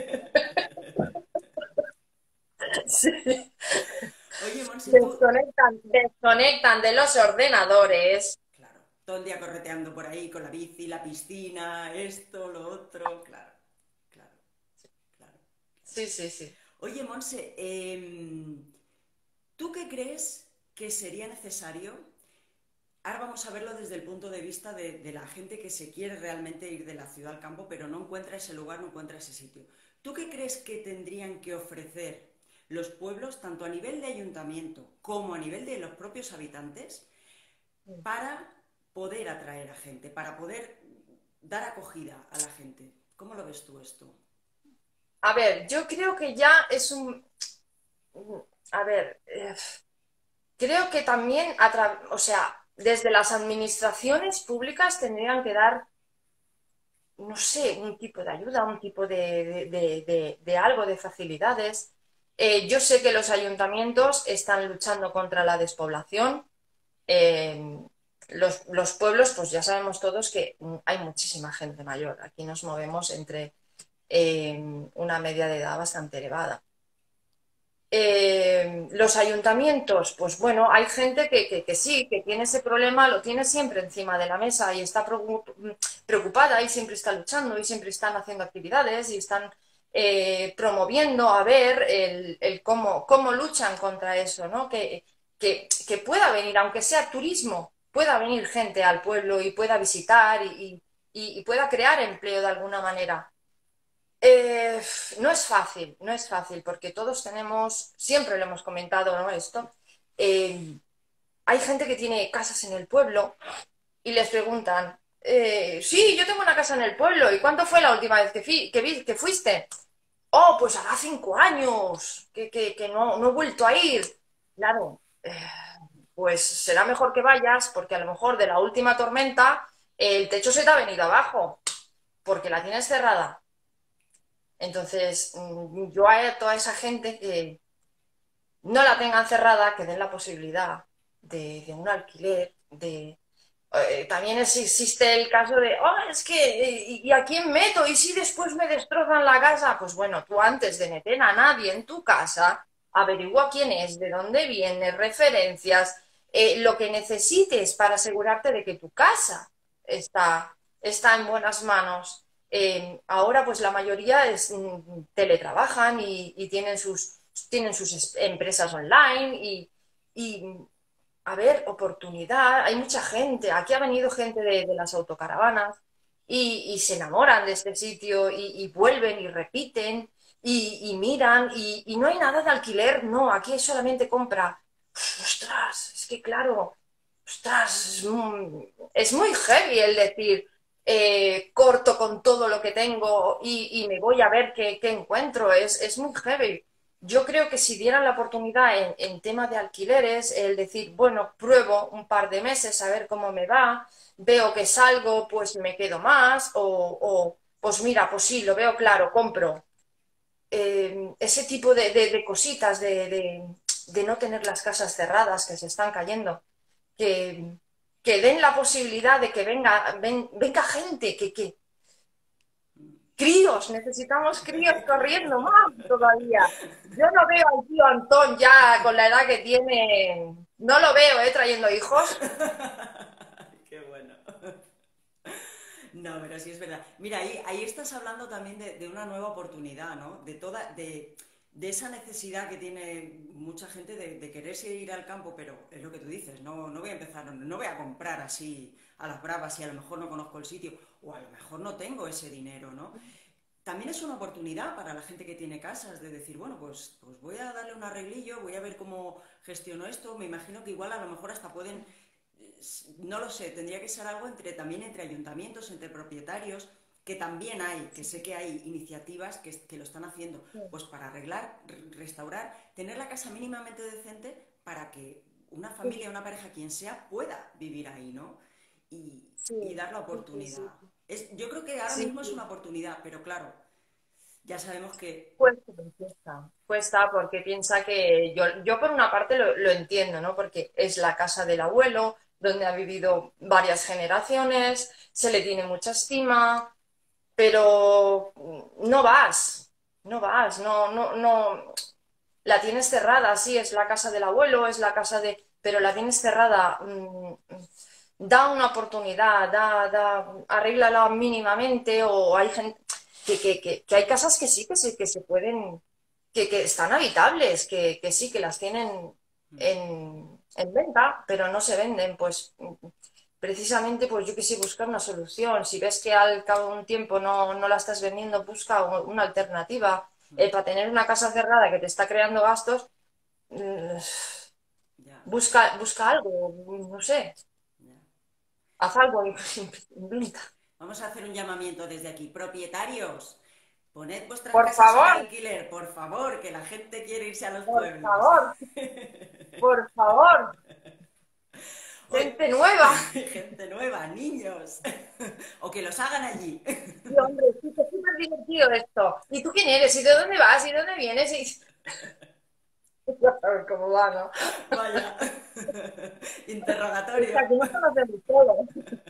Sí. Oye, Monse, tú, Desconectan, desconectan de los ordenadores. claro, todo el día correteando por ahí con la bici, la piscina, esto, lo otro, claro, claro, claro. Sí, sí, sí. Oye, Monse, em, ¿tú qué crees que sería necesario? Ahora vamos a verlo desde el punto de vista de, de la gente que se quiere realmente ir de la ciudad al campo, pero no encuentra ese lugar, no encuentra ese sitio. ¿Tú qué crees que tendrían que ofrecer los pueblos, tanto a nivel de ayuntamiento como a nivel de los propios habitantes, para poder atraer a gente, para poder dar acogida a la gente? ¿Cómo lo ves tú esto? A ver, yo creo que ya es un... A ver, eh, creo que también, a tra- o sea, desde las administraciones públicas tendrían que dar, no sé, un tipo de ayuda, un tipo de, de- de- de- de algo, de facilidades. Eh, yo sé que los ayuntamientos están luchando contra la despoblación. Eh, los, los pueblos, pues ya sabemos todos que mm, hay muchísima gente mayor. Aquí nos movemos entre eh, una media de edad bastante elevada. Eh, los ayuntamientos, pues bueno, hay gente que, que, que sí, que tiene ese problema, lo tiene siempre encima de la mesa y está preocupada y siempre está luchando y siempre están haciendo actividades y están eh, promoviendo a ver el, el cómo, cómo luchan contra eso, ¿no? Que, que, que, pueda venir, aunque sea turismo, pueda venir gente al pueblo y pueda visitar y, y, y pueda crear empleo de alguna manera. Eh, no es fácil, no es fácil, porque todos tenemos, siempre lo hemos comentado, ¿no? Esto. Eh, hay gente que tiene casas en el pueblo y les preguntan, eh, sí, yo tengo una casa en el pueblo, ¿y cuánto fue la última vez que, fui, que, vi, que fuiste? Oh, pues hará cinco años que, que, que no, no he vuelto a ir. Claro, eh, pues será mejor que vayas, porque a lo mejor de la última tormenta el techo se te ha venido abajo, porque la tienes cerrada. Entonces, mm, yo a toda esa gente que no la tengan cerrada, que den la posibilidad de, de un alquiler, de... eh, también es- existe el caso de, oh, es que, eh, ¿y, y a quién meto? ¿Y si después me destrozan la casa? Pues bueno, tú antes de meter a nadie en tu casa, averigua quién es, de dónde viene, referencias, eh, lo que necesites para asegurarte de que tu casa está, está en buenas manos. Eh, ahora, pues la mayoría es, mm, teletrabajan y, y tienen sus, tienen sus es- empresas online y, y, a ver, oportunidad. Hay mucha gente. Aquí ha venido gente de, de las autocaravanas y, y se enamoran de este sitio y, y vuelven y repiten y, y miran y, y no hay nada de alquiler. No, aquí es solamente compra. Ostras, es que claro, ostras, es muy, es muy heavy el decir, eh, corto con todo lo que tengo y, y me voy a ver qué, qué encuentro. Es, es muy heavy. Yo creo que si dieran la oportunidad en, en tema de alquileres, el decir, bueno, pruebo un par de meses a ver cómo me va, veo que salgo, pues me quedo más, o, o, pues mira, pues sí, lo veo claro, compro. Eh, ese tipo de, de- de cositas, de, de- de no tener las casas cerradas que se están cayendo, que, que den la posibilidad de que venga, ven- venga gente, que, que críos, necesitamos críos corriendo más todavía. Yo no veo al tío Antón ya con la edad que tiene, no lo veo, ¿eh? Trayendo hijos. Qué bueno. No, pero sí es verdad. Mira, ahí, ahí estás hablando también de, de una nueva oportunidad, ¿no? De toda, de, de esa necesidad que tiene mucha gente de, de quererse ir al campo, pero es lo que tú dices, no, no voy a empezar, no, no voy a comprar así a las bravas y a lo mejor no conozco el sitio, o a lo mejor no tengo ese dinero, ¿no? También es una oportunidad para la gente que tiene casas de decir, bueno, pues, pues voy a darle un arreglillo, voy a ver cómo gestiono esto. Me imagino que igual a lo mejor hasta pueden, no lo sé, tendría que ser algo entre también entre ayuntamientos, entre propietarios, que también hay, que sé que hay iniciativas que, que lo están haciendo, pues para arreglar, restaurar, tener la casa mínimamente decente para que una familia, una pareja, quien sea, pueda vivir ahí, ¿no? Y, Sí, y dar la sí, sí, oportunidad. sí. Es, yo creo que ahora Sí, mismo es una sí. oportunidad, pero claro, ya sabemos que... Cuesta, cuesta, cuesta porque piensa que yo, yo por una parte lo, lo entiendo, ¿no? Porque es la casa del abuelo, donde ha vivido varias generaciones, se le tiene mucha estima, pero no vas, no vas, no, no, no, la tienes cerrada, sí, es la casa del abuelo, es la casa de, pero la tienes cerrada, mm, da una oportunidad, da, da, arréglala mínimamente, o hay gente, que, que, que, que hay casas que sí, que se, que se pueden, que, que están habitables, que, que sí, que las tienen en, en venta, pero no se venden, pues precisamente, pues yo quise buscar una solución. Si ves que al cabo de un tiempo no, no la estás vendiendo, busca una alternativa. Eh, para tener una casa cerrada que te está creando gastos, mm, Ya, busca, busca algo, no sé, ya. haz algo, inventa. Vamos a hacer un llamamiento desde aquí. Propietarios, poned vuestras Por casas en favor, alquiler, por favor, que la gente quiere irse a los por pueblos. favor, por favor, Oye, gente nueva. gente nueva, niños, o que los hagan allí. Y hombre, sí, que es súper divertido esto. ¿Y tú quién eres? ¿Y de dónde vas? ¿Y de dónde vienes? Y... Ya sabes cómo va, ¿no? Vaya, Es que interrogatorio. aquí no conocemos todo.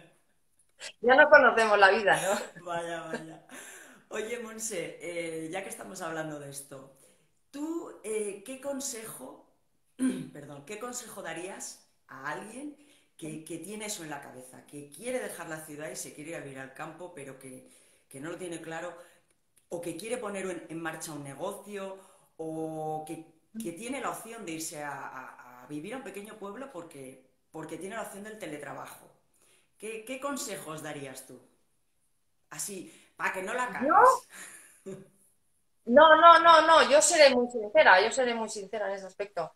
Ya no conocemos la vida, ¿no? Vaya, vaya. Oye, Monse, eh, ya que estamos hablando de esto, ¿Tú eh, qué consejo, perdón, qué consejo darías a alguien que, que tiene eso en la cabeza, que quiere dejar la ciudad y se quiere ir a vivir al campo, pero que, que no lo tiene claro, o que quiere poner en, en marcha un negocio, o que, que tiene la opción de irse a, a- a vivir a un pequeño pueblo porque, porque tiene la opción del teletrabajo? ¿Qué, qué consejos darías tú? Así, para que no la Yo, cagues. no, no, no, no, yo seré muy sincera, yo seré muy sincera en ese aspecto.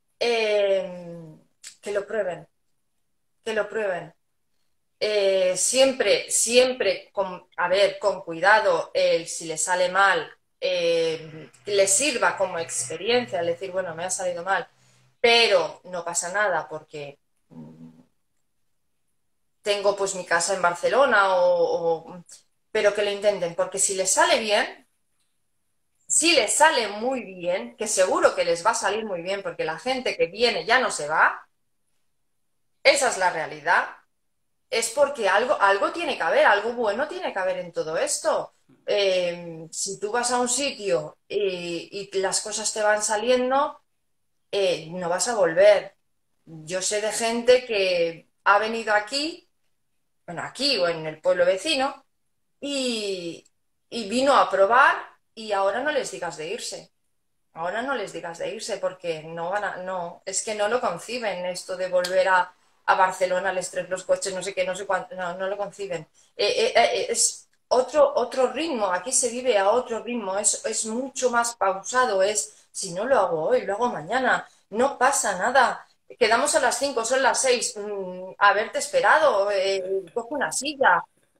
Eh, que lo prueben, que lo prueben. Eh, siempre, siempre, con, a ver, con cuidado, el, si le sale mal, eh, le sirva como experiencia, es decir, bueno, me ha salido mal, pero no pasa nada porque mm, tengo pues mi casa en Barcelona o, o- pero que lo intenten, porque si les sale bien, si les sale muy bien, que seguro que les va a salir muy bien porque la gente que viene ya no se va, esa es la realidad. Es porque algo, algo tiene que haber, algo bueno tiene que haber en todo esto. Eh, si tú vas a un sitio y, y las cosas te van saliendo, eh, no vas a volver. Yo sé de gente que ha venido aquí, bueno, aquí o en el pueblo vecino, y, y vino a probar y ahora no les digas de irse. Ahora no les digas de irse porque no van a, no, es que no lo conciben esto de volver a, a Barcelona, les traen los coches, no sé qué, no sé cuánto, no, no lo conciben. Eh, eh, eh, es otro, otro ritmo, aquí se vive a otro ritmo, es, es mucho más pausado, es, si no lo hago hoy, lo hago mañana, no pasa nada. Quedamos a las cinco, son las seis, mm, haberte esperado, eh, coge una silla.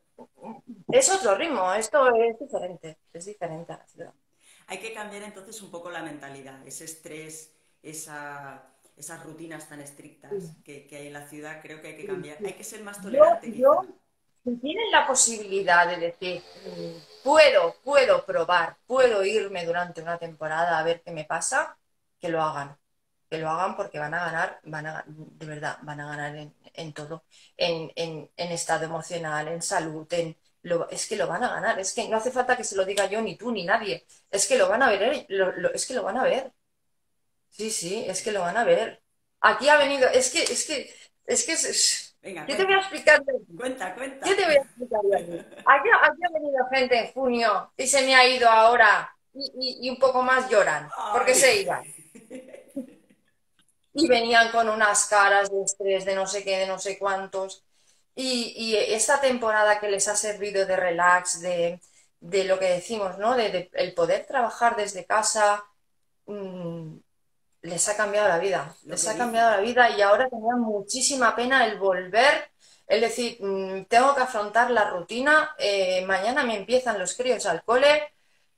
Es otro ritmo, esto es diferente, es diferente a la ciudad. Hay que cambiar entonces un poco la mentalidad, ese estrés, esa, esas rutinas tan estrictas que, que hay en la ciudad, creo que hay que cambiar. Hay que ser más Yo, tolerante yo, quizá. si tienen la posibilidad de decir, mm, puedo, puedo probar, puedo irme durante una temporada a ver qué me pasa, que lo hagan. Que lo hagan porque van a ganar, van a, de verdad, van a ganar en, en todo, en, en, en estado emocional, en salud, en, lo, es que lo van a ganar, es que no hace falta que se lo diga yo, ni tú, ni nadie, es que lo van a ver, eh, lo- lo- es que lo van a ver, sí, sí, es que lo van a ver. Aquí ha venido, es que, es que, es que, es- es- Venga, yo te voy a cuenta, explicar. cuenta, Yo cuenta. te voy a explicar yo a mí. Aquí, aquí ha venido gente en junio y se me ha ido ahora y, y- y un poco más lloran porque Ay. se iban. Y venían con unas caras de estrés, de no sé qué, de no sé cuántos. Y, y esta temporada que les ha servido de relax, de, de lo que decimos, ¿no? De, de el poder trabajar desde casa, mm, les ha cambiado la vida, Lo les que ha cambiado la dices. vida y ahora tenía muchísima pena el volver, es decir, mm, tengo que afrontar la rutina, eh, mañana me empiezan los críos al cole,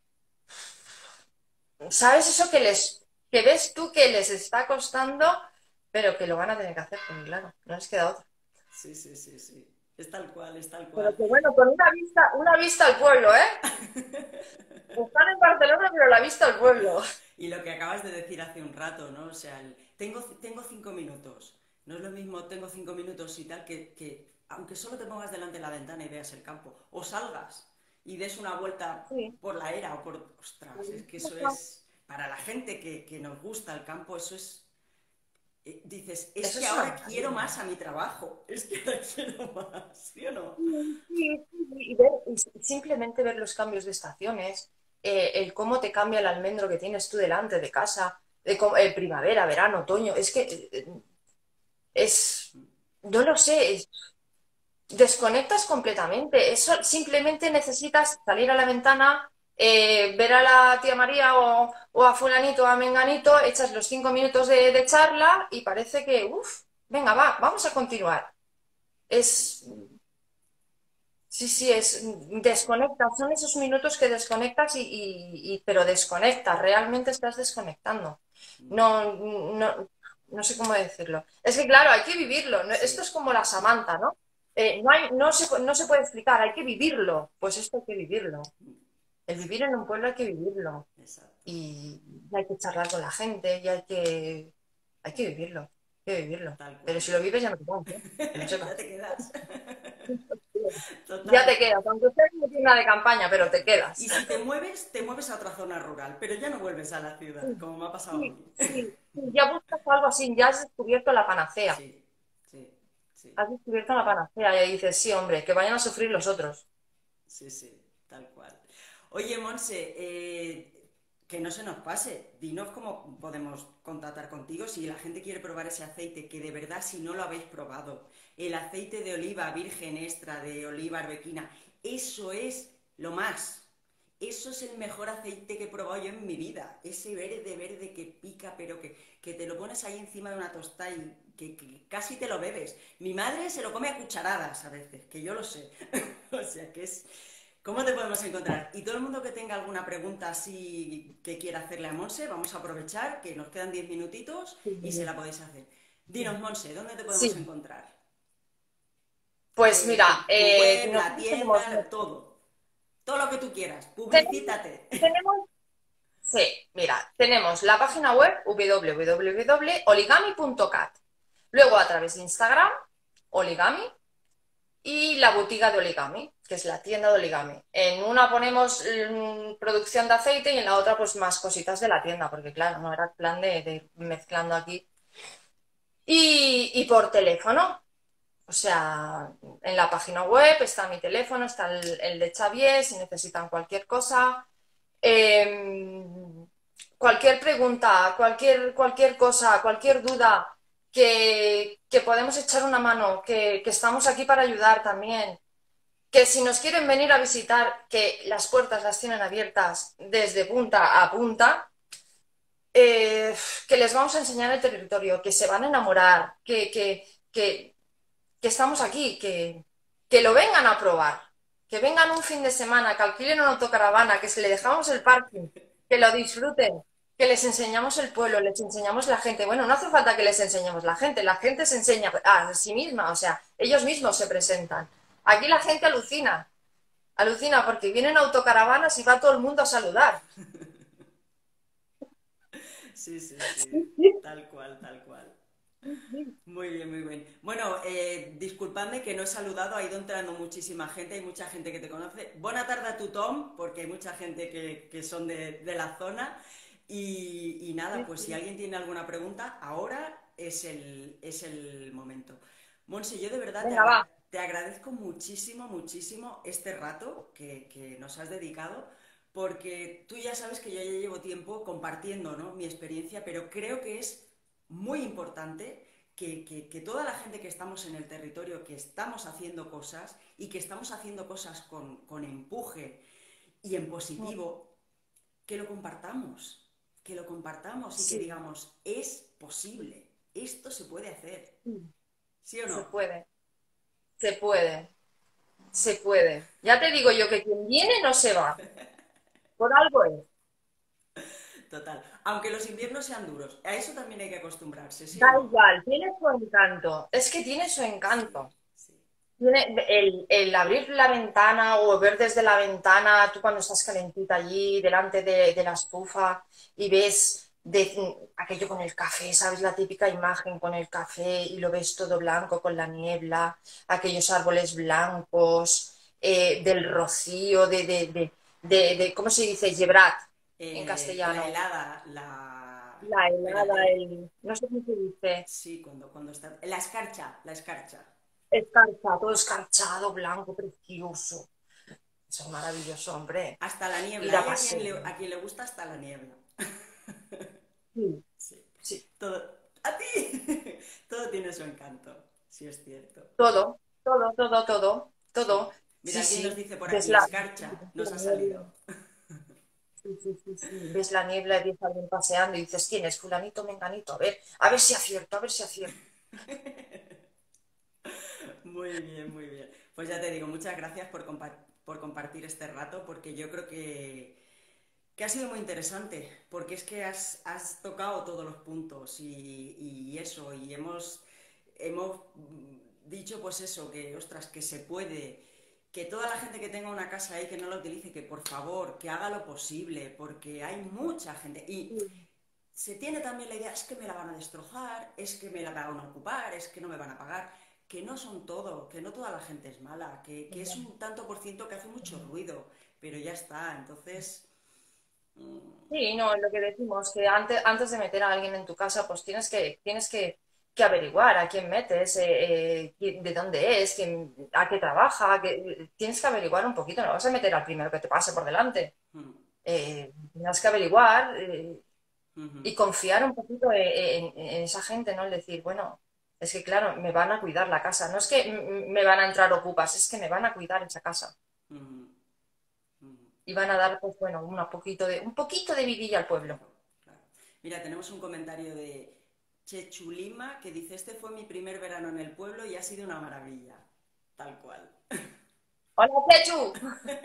¿sabes eso que les, que ves tú que les está costando, pero que lo van a tener que hacer, porque claro, no les queda otra. Sí, sí, sí, sí. Es tal cual, es tal Pero cual. que bueno, con una vista, una vista al pueblo, ¿eh? Están en Barcelona, pero la vista al pueblo. Y lo que acabas de decir hace un rato, ¿no? O sea, el, tengo, tengo cinco minutos. No es lo mismo tengo cinco minutos y tal que, que aunque solo te pongas delante de la ventana y veas el campo, o salgas y des una vuelta Sí. por la era o por... Ostras, es que eso es... Para la gente que, que nos gusta el campo, eso es... eh, dices, es Eso que es una ahora quiero maravilla. más a mi trabajo. Es que ahora quiero más, ¿sí o no? Sí, sí, sí, y, ver- y simplemente ver los cambios de estaciones, eh, el cómo te cambia el almendro que tienes tú delante de casa, de cómo- eh, primavera, verano, otoño, es que eh, es, no lo sé, es- desconectas completamente, eso simplemente necesitas salir a la ventana, eh, ver a la tía María o, o a fulanito o a menganito, echas los cinco minutos de, de charla y parece que, uff, venga, va, vamos a continuar. Sí, Es, sí. Sí, sí, es desconectas, son esos minutos que desconectas y, y- y- pero desconectas, realmente estás desconectando. No, no, no sé cómo decirlo. Es que claro, hay que vivirlo. ¿No? Esto Sí, es como la Samantha, ¿no? Eh, no hay, no se, no se puede explicar, hay que vivirlo. Pues esto hay que vivirlo. El sí, vivir en un pueblo hay que vivirlo. exacto. Y hay que charlar con la gente y hay que, hay que vivirlo, hay que vivirlo. Tal Pero cual. si lo vives ya no te vas, ¿eh? Que lo Ya sepas. te quedas. Ya Total. te quedas, aunque estés en una tienda de campaña, pero te Y quedas. si te mueves, te mueves a otra zona rural, pero ya no vuelves a la ciudad, Sí, como me ha pasado a sí, mí. sí, sí, ya buscas algo así, ya has descubierto la panacea. Sí, sí, sí, Has descubierto la panacea y dices, sí, hombre, que vayan a sufrir los otros. sí, sí, tal cual. Oye, Monse, eh, que no se nos pase, dinos cómo podemos contactar contigo si la gente quiere probar ese aceite, que de verdad si no lo habéis probado, el aceite de oliva virgen extra de oliva arbequina, eso es lo más. Eso es el mejor aceite que he probado yo en mi vida. Ese verde, verde que pica, pero que, que te lo pones ahí encima de una tostada y que, que casi te lo bebes. Mi madre se lo come a cucharadas a veces, que yo lo sé. O sea que es... ¿Cómo te podemos encontrar? Y todo el mundo que tenga alguna pregunta así que quiera hacerle a Monse, vamos a aprovechar que nos quedan diez minutitos y se la podéis hacer. Dinos, Monse, ¿dónde te podemos Sí, encontrar? pues Eh, tu, mira, tu eh, web, la nosotros tenemos, tienda, todo. Todo lo que tú quieras. tenemos, Publicítate. tenemos, sí, mira, tenemos la página web w w w punto oligami punto cat. Luego a través de Instagram, Oligami, y la botiga de Oligami, que es la tienda de Oligami. En una ponemos mm, producción de aceite y en la otra pues más cositas de la tienda, porque claro, no era el plan de, de ir mezclando aquí. Y, y por teléfono, o sea, en la página web está mi teléfono, está el, el de Xavier, si necesitan cualquier cosa. Eh, cualquier pregunta, cualquier, cualquier cosa, cualquier duda, que, que podemos echar una mano, que, que estamos aquí para ayudar también. Que si nos quieren venir a visitar, que las puertas las tienen abiertas desde punta a punta, eh, que les vamos a enseñar el territorio, que se van a enamorar, que, que, que que estamos aquí, que, que lo vengan a probar, que vengan un fin de semana, que alquilen una autocaravana, que se le dejamos el parking, que lo disfruten, que les enseñamos el pueblo, les enseñamos la gente. Bueno, no hace falta que les enseñemos la gente, la gente se enseña a sí misma, o sea, ellos mismos se presentan. Aquí la gente alucina, alucina porque vienen autocaravanas y va todo el mundo a saludar. Sí, sí, sí. Tal cual, tal cual. Muy bien, muy bien. Bueno, eh, disculpadme que no he saludado, ha ido entrando muchísima gente, hay mucha gente que te conoce. Buena tarde a tu Tom, porque hay mucha gente que, que son de, de la zona. Y, y nada, pues si alguien tiene alguna pregunta, ahora es el, es el momento. Monse, yo de verdad te, Venga, agra- va. te agradezco muchísimo, muchísimo este rato que, que nos has dedicado, porque tú ya sabes que yo ya llevo tiempo compartiendo, ¿no?, mi experiencia, pero creo que es muy importante que, que, que, toda la gente que estamos en el territorio, que estamos haciendo cosas y que estamos haciendo cosas con, con empuje y en positivo, que lo compartamos, que lo compartamos y que Sí, digamos, es posible, esto se puede hacer, ¿sí o se no? puede, se puede, se puede. Ya te digo yo que quien viene no se va, por algo es. Total, aunque los inviernos sean duros, a eso también hay que acostumbrarse, ¿sí Da o no? igual, tiene su encanto. Es que tiene su Sí, encanto. sí, Tiene el, el abrir la ventana o ver desde la ventana, tú cuando estás calentita allí, delante de, de la estufa y ves de, aquello con el café, ¿sabes? La típica imagen con el café y lo ves todo blanco con la niebla, aquellos árboles blancos, eh, del rocío, de, de, de, de, de- ¿cómo se dice? Gebrat en eh, la castellano. helada, la... La helada, Espérate, el, no sé cómo se dice. sí, cuando, cuando está... La escarcha, la escarcha. Escarcha, todo escarchado, blanco, precioso. Eso es maravilloso, hombre. Hasta la Ir niebla, a hay a quien paseo. le, a quien le gusta hasta la niebla. Sí, Sí, sí. todo... ¡A ti! Todo tiene su encanto, sí es cierto. Todo, todo, todo, todo, Sí. todo. Mira, Sí, alguien nos sí. dice por Ves aquí, la, escarcha, ves nos la ha niebla. salido. Sí, sí, sí, sí. Ves la niebla y ves a alguien paseando y dices, ¿quién es? Fulanito, menganito. A ver, a ver si acierto, a ver si acierto. Muy bien, muy bien. Pues ya te digo, muchas gracias por, compa- por compartir este rato, porque yo creo que, que ha sido muy interesante, porque es que has, has tocado todos los puntos y, y eso, y hemos, hemos mm, dicho pues eso, que ostras, que se puede, que toda la gente que tenga una casa ahí que no la utilice, que por favor, que haga lo posible, porque hay mucha gente. Y Sí, se tiene también la idea, es que me la van a destrozar, es que me la van a ocupar, es que no me van a pagar. que no son todo, que no toda la gente es mala, que, que es un tanto por ciento que hace mucho ruido, pero ya está, entonces... mm, Sí, no, lo que decimos, que antes, antes de meter a alguien en tu casa, pues tienes que, tienes que, que averiguar a quién metes, eh, eh, quién- de dónde es, quién, a qué trabaja, que, tienes que averiguar un poquito, no vas a meter al primero que te pase por delante. mm, Eh, tienes que averiguar eh, ujú, y confiar un poquito en, en- en esa gente, ¿no? El decir, bueno, es que claro, me van a cuidar la casa, no es que m- me van a entrar ocupas, es que me van a cuidar esa casa ujú, ujú. y van a dar, pues bueno, una poquito de, un poquito de vidilla al pueblo. Claro, claro. Mira, tenemos un comentario de Chechulima que dice, este fue mi primer verano en el pueblo y ha sido una maravilla. Tal cual. ¡Hola, Chechu!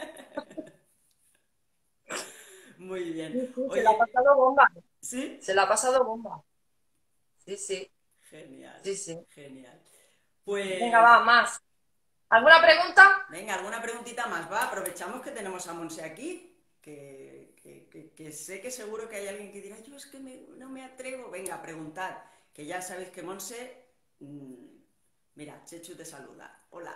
Muy bien. Sí, sí, se la ha Oye, pasado bomba. ¿sí? Se la ha pasado bomba. Sí, sí, Genial, sí, sí. genial. Venga, Pues, va, más. ¿Alguna pregunta? venga, alguna preguntita más, va. Aprovechamos que tenemos a Monse aquí, que, que- que- que sé que seguro que hay alguien que dirá, yo es que me- no me atrevo. Venga, preguntad, que ya sabéis que Monse... mm, mira, Chechu te saluda. Hola.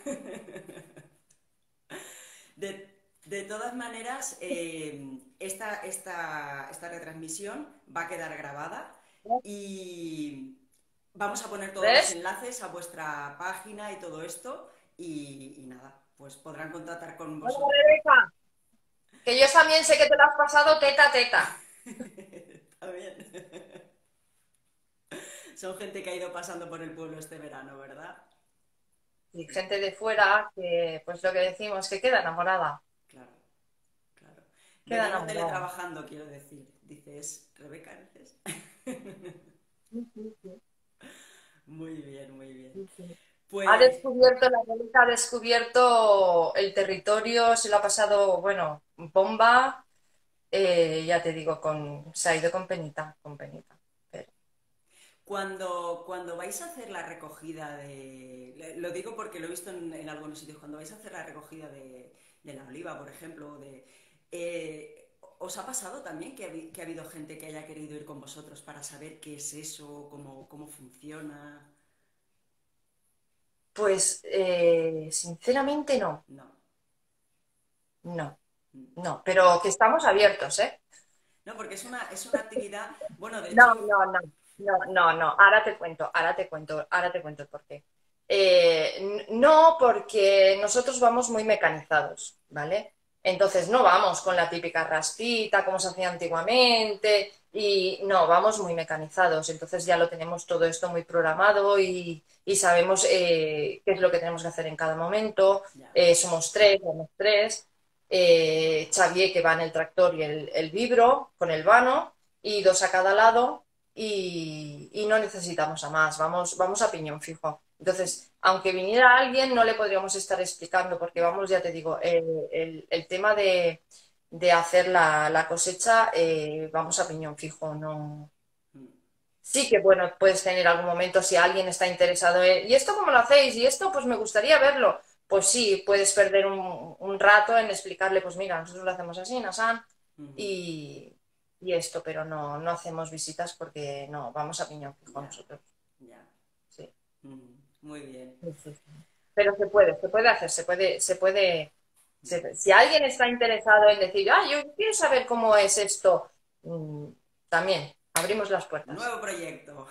De, de todas maneras, eh, esta, esta, esta retransmisión va a quedar grabada y vamos a poner todos los ¿Ves? enlaces a vuestra página y todo esto y, y nada, pues podrán contactar con Hola, vosotros. Rebeca. Que yo también sé que te la has pasado teta a teta. Está bien. Son gente que ha ido pasando por el pueblo este verano, ¿verdad? Y gente de fuera que, pues lo que decimos, que queda enamorada. Claro, claro. Queda Verano enamorada. teletrabajando, quiero decir. Dices, Rebeca, dices. Sí, sí, sí, Muy bien, muy bien. sí, sí. Ha Pues descubierto, la Rebeca ha descubierto el territorio, se lo ha pasado, bueno, bomba. Eh, ya te digo, con, se ha ido con penita, con penita. Pero, cuando, cuando vais a hacer la recogida de... Lo digo porque lo he visto en, en algunos sitios. Cuando vais a hacer la recogida de, de la oliva, por ejemplo, de, eh, ¿os ha pasado también que ha, habi- que ha habido gente que haya querido ir con vosotros para saber qué es eso, cómo, cómo funciona? pues, eh, sinceramente no, No. no, Mm. no, pero que estamos abiertos, ¿eh? No, porque es una, es una actividad... Bueno, de No, hecho... no, no, no, no, no, ahora te cuento, ahora te cuento, ahora te cuento el por qué. Eh, n- no, porque nosotros vamos muy mecanizados, ¿vale? Entonces no vamos con la típica raspita como se hacía antiguamente y no, vamos muy mecanizados, entonces ya lo tenemos todo esto muy programado y, y sabemos eh, qué es lo que tenemos que hacer en cada momento. Ya. Eh, somos tres, somos tres, eh, Xavier que va en el tractor y el, el vibro con el vano y dos a cada lado y, y no necesitamos a más, vamos, vamos a piñón fijo. Entonces, aunque viniera alguien, no le podríamos estar explicando, porque Ya. vamos, ya te digo, el, el- el tema de, de hacer la, la cosecha, eh, vamos a piñón fijo, no. Mm. Sí que, bueno, puedes tener algún momento si alguien está interesado en, ¿y esto cómo lo hacéis? Y esto, pues me gustaría verlo. Pues sí, puedes perder un, un rato en explicarle, pues mira, nosotros lo hacemos así, Nasan, Ujú. y, y esto, pero no, no hacemos visitas porque no, vamos a piñón fijo Ya, nosotros. ya. Sí. Ujú. Muy bien. Sí, sí, sí. Pero se puede, se puede hacer, se puede, se puede. se- si alguien está interesado en decir, ah, yo quiero saber cómo es esto, mm, también abrimos las puertas. Nuevo proyecto.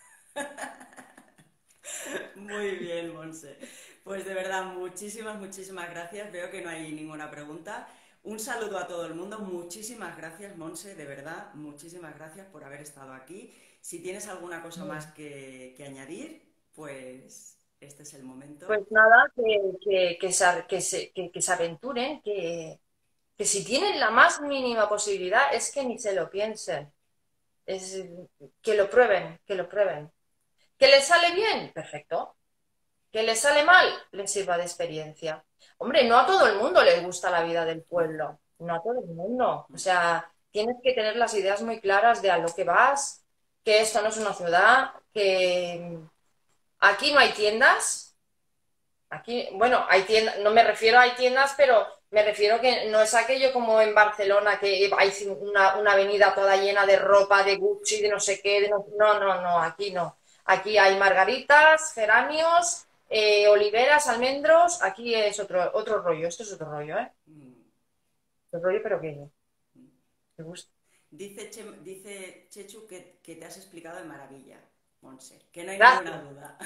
Muy bien, Monse. Pues de verdad, muchísimas, muchísimas gracias. Veo que no hay ninguna pregunta. Un saludo a todo el mundo. Muchísimas gracias, Monse, de verdad. Muchísimas gracias por haber estado aquí. Si tienes alguna cosa más que, que añadir, pues este es el momento. Pues nada, que, que, que se, que se- que- que se aventuren, que, que si tienen la más mínima posibilidad es que ni se lo piensen, es, que lo prueben, que lo prueben. ¿Que les sale bien? Perfecto. ¿Que les sale mal? Les sirva de experiencia. Hombre, no a todo el mundo le gusta la vida del No. pueblo, no a todo el mundo. O sea, tienes que tener las ideas muy claras de a lo que vas, que esto no es una ciudad, que aquí no hay tiendas. Aquí, bueno, hay tiendas, no me refiero a hay tiendas, pero me refiero que no es aquello como en Barcelona, que hay una, una avenida toda llena de ropa, de Gucci, de no sé qué, de no, no, no, no, aquí no. Aquí hay margaritas, geranios, eh, oliveras, almendros. Aquí es otro, otro rollo. Esto es otro rollo, ¿eh? Mm, Otro rollo, pero que mm. me gusta. Dice, Che- dice Chechu que, que te has explicado de maravilla, Monse, que no hay ninguna Gracias. duda.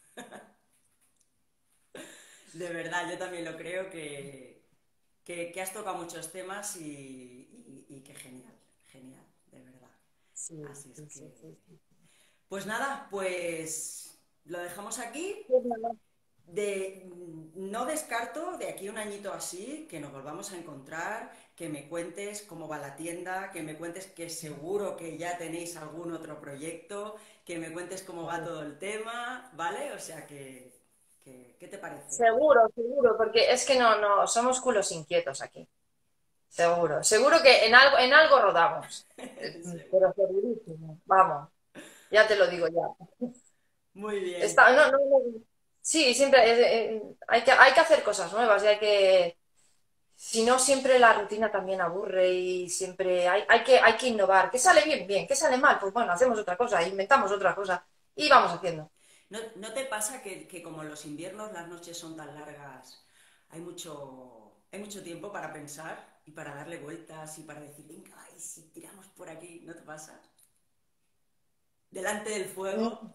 De verdad, yo también lo creo que, que, que has tocado muchos temas y, y, y que genial, genial, de verdad. Sí, Así es sí, sí, que... sí, sí. Pues nada, pues lo dejamos aquí. Pues nada. De, no descarto de aquí a un añito así que nos volvamos a encontrar, que me cuentes cómo va la tienda, que me cuentes que seguro que ya tenéis algún otro proyecto, que me cuentes cómo va todo el tema, ¿vale? O sea que, que ¿qué te parece? Seguro, seguro, porque es que no, no, somos culos inquietos aquí. Seguro. Seguro que en algo, en algo rodamos. Eh, Pero segurísimo. Vamos, ya te lo digo ya. Muy bien. Está, no, no, no. Sí, siempre eh, eh, hay que, hay que hacer cosas nuevas y hay que. Si no, siempre la rutina también aburre y siempre hay, hay que, hay que innovar. ¿Qué sale bien? Bien. ¿Qué sale mal? Pues bueno, hacemos otra cosa, inventamos otra cosa y vamos haciendo. ¿No, no te pasa que, que como en los inviernos las noches son tan largas, hay mucho, hay mucho tiempo para pensar y para darle vueltas y para decir, venga, ay, si tiramos por aquí, ¿no te pasa? Delante del fuego.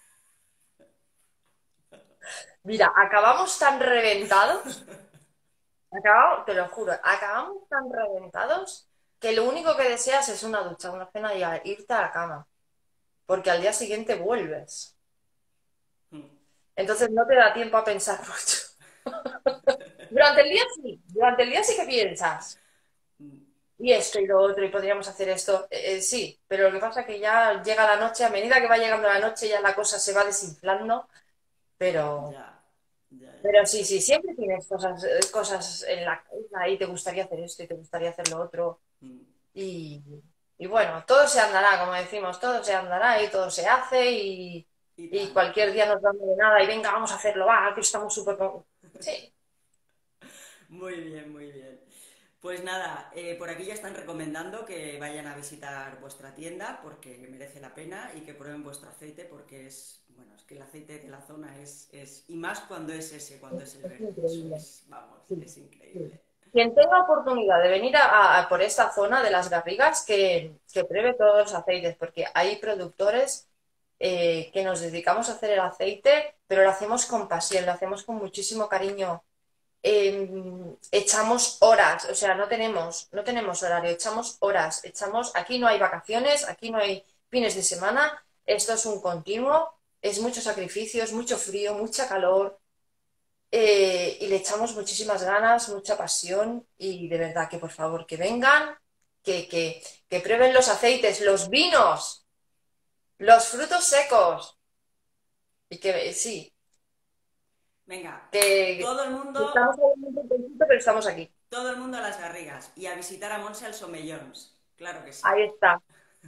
Mira, acabamos tan reventados, acabamos, te lo juro, acabamos tan reventados que lo único que deseas es una ducha, una cena y a- irte a la cama, porque al día siguiente vuelves. Entonces no te da tiempo a pensar mucho. Durante el día sí, durante el día sí que piensas. Y esto y lo otro, y podríamos hacer esto. Eh, eh, sí, pero lo que pasa es que ya llega la noche, a medida que va llegando la noche, ya la cosa se va desinflando, pero, Ya, ya, ya, pero ya. sí, sí, siempre tienes cosas, eh, cosas en la cabeza y te gustaría hacer esto y te gustaría hacer lo otro. Mm. Y, y bueno, todo se andará, como decimos, todo se andará y todo se hace y, Y y tanto. cualquier día nos damos de nada y venga, vamos a hacerlo, va, que estamos súper... con- Sí, Muy bien, muy bien. Pues nada, eh, por aquí ya están recomendando que vayan a visitar vuestra tienda porque merece la pena y que prueben vuestro aceite porque es, bueno, es que el aceite de la zona es, es y más cuando es ese, cuando es el es verde, eso increíble. es, vamos, Sí, es sí. increíble. Quien tenga oportunidad de venir a, a- por esta zona de las Garrigas, que, que pruebe todos los aceites, porque hay productores eh, que nos dedicamos a hacer el aceite, pero lo hacemos con pasión, lo hacemos con muchísimo cariño. Eh, echamos horas, o sea, no tenemos, no tenemos horario, echamos horas, echamos, aquí no hay vacaciones, aquí no hay fines de semana, esto es un continuo, es mucho sacrificio, es mucho frío, mucha calor eh, y le echamos muchísimas ganas, mucha pasión y de verdad que por favor que vengan, que, que, que prueben los aceites, los vinos, los frutos secos y que sí, Venga, que, todo el que mundo, estamos en un poquito, pero estamos aquí. todo el mundo a las Garrigas y a visitar a Monse al Somellons, claro que sí. Ahí está.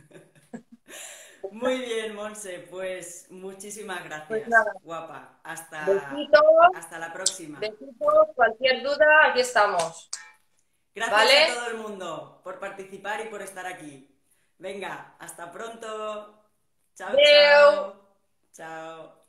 Muy bien, Monse, pues muchísimas Pues gracias, nada, guapa. Hasta, besitos, hasta la próxima. besitos, cualquier duda, aquí estamos. Gracias a ¿Vale? todo el mundo por participar y por estar aquí. Venga, hasta pronto. Chao, Adeu. chao. Chao.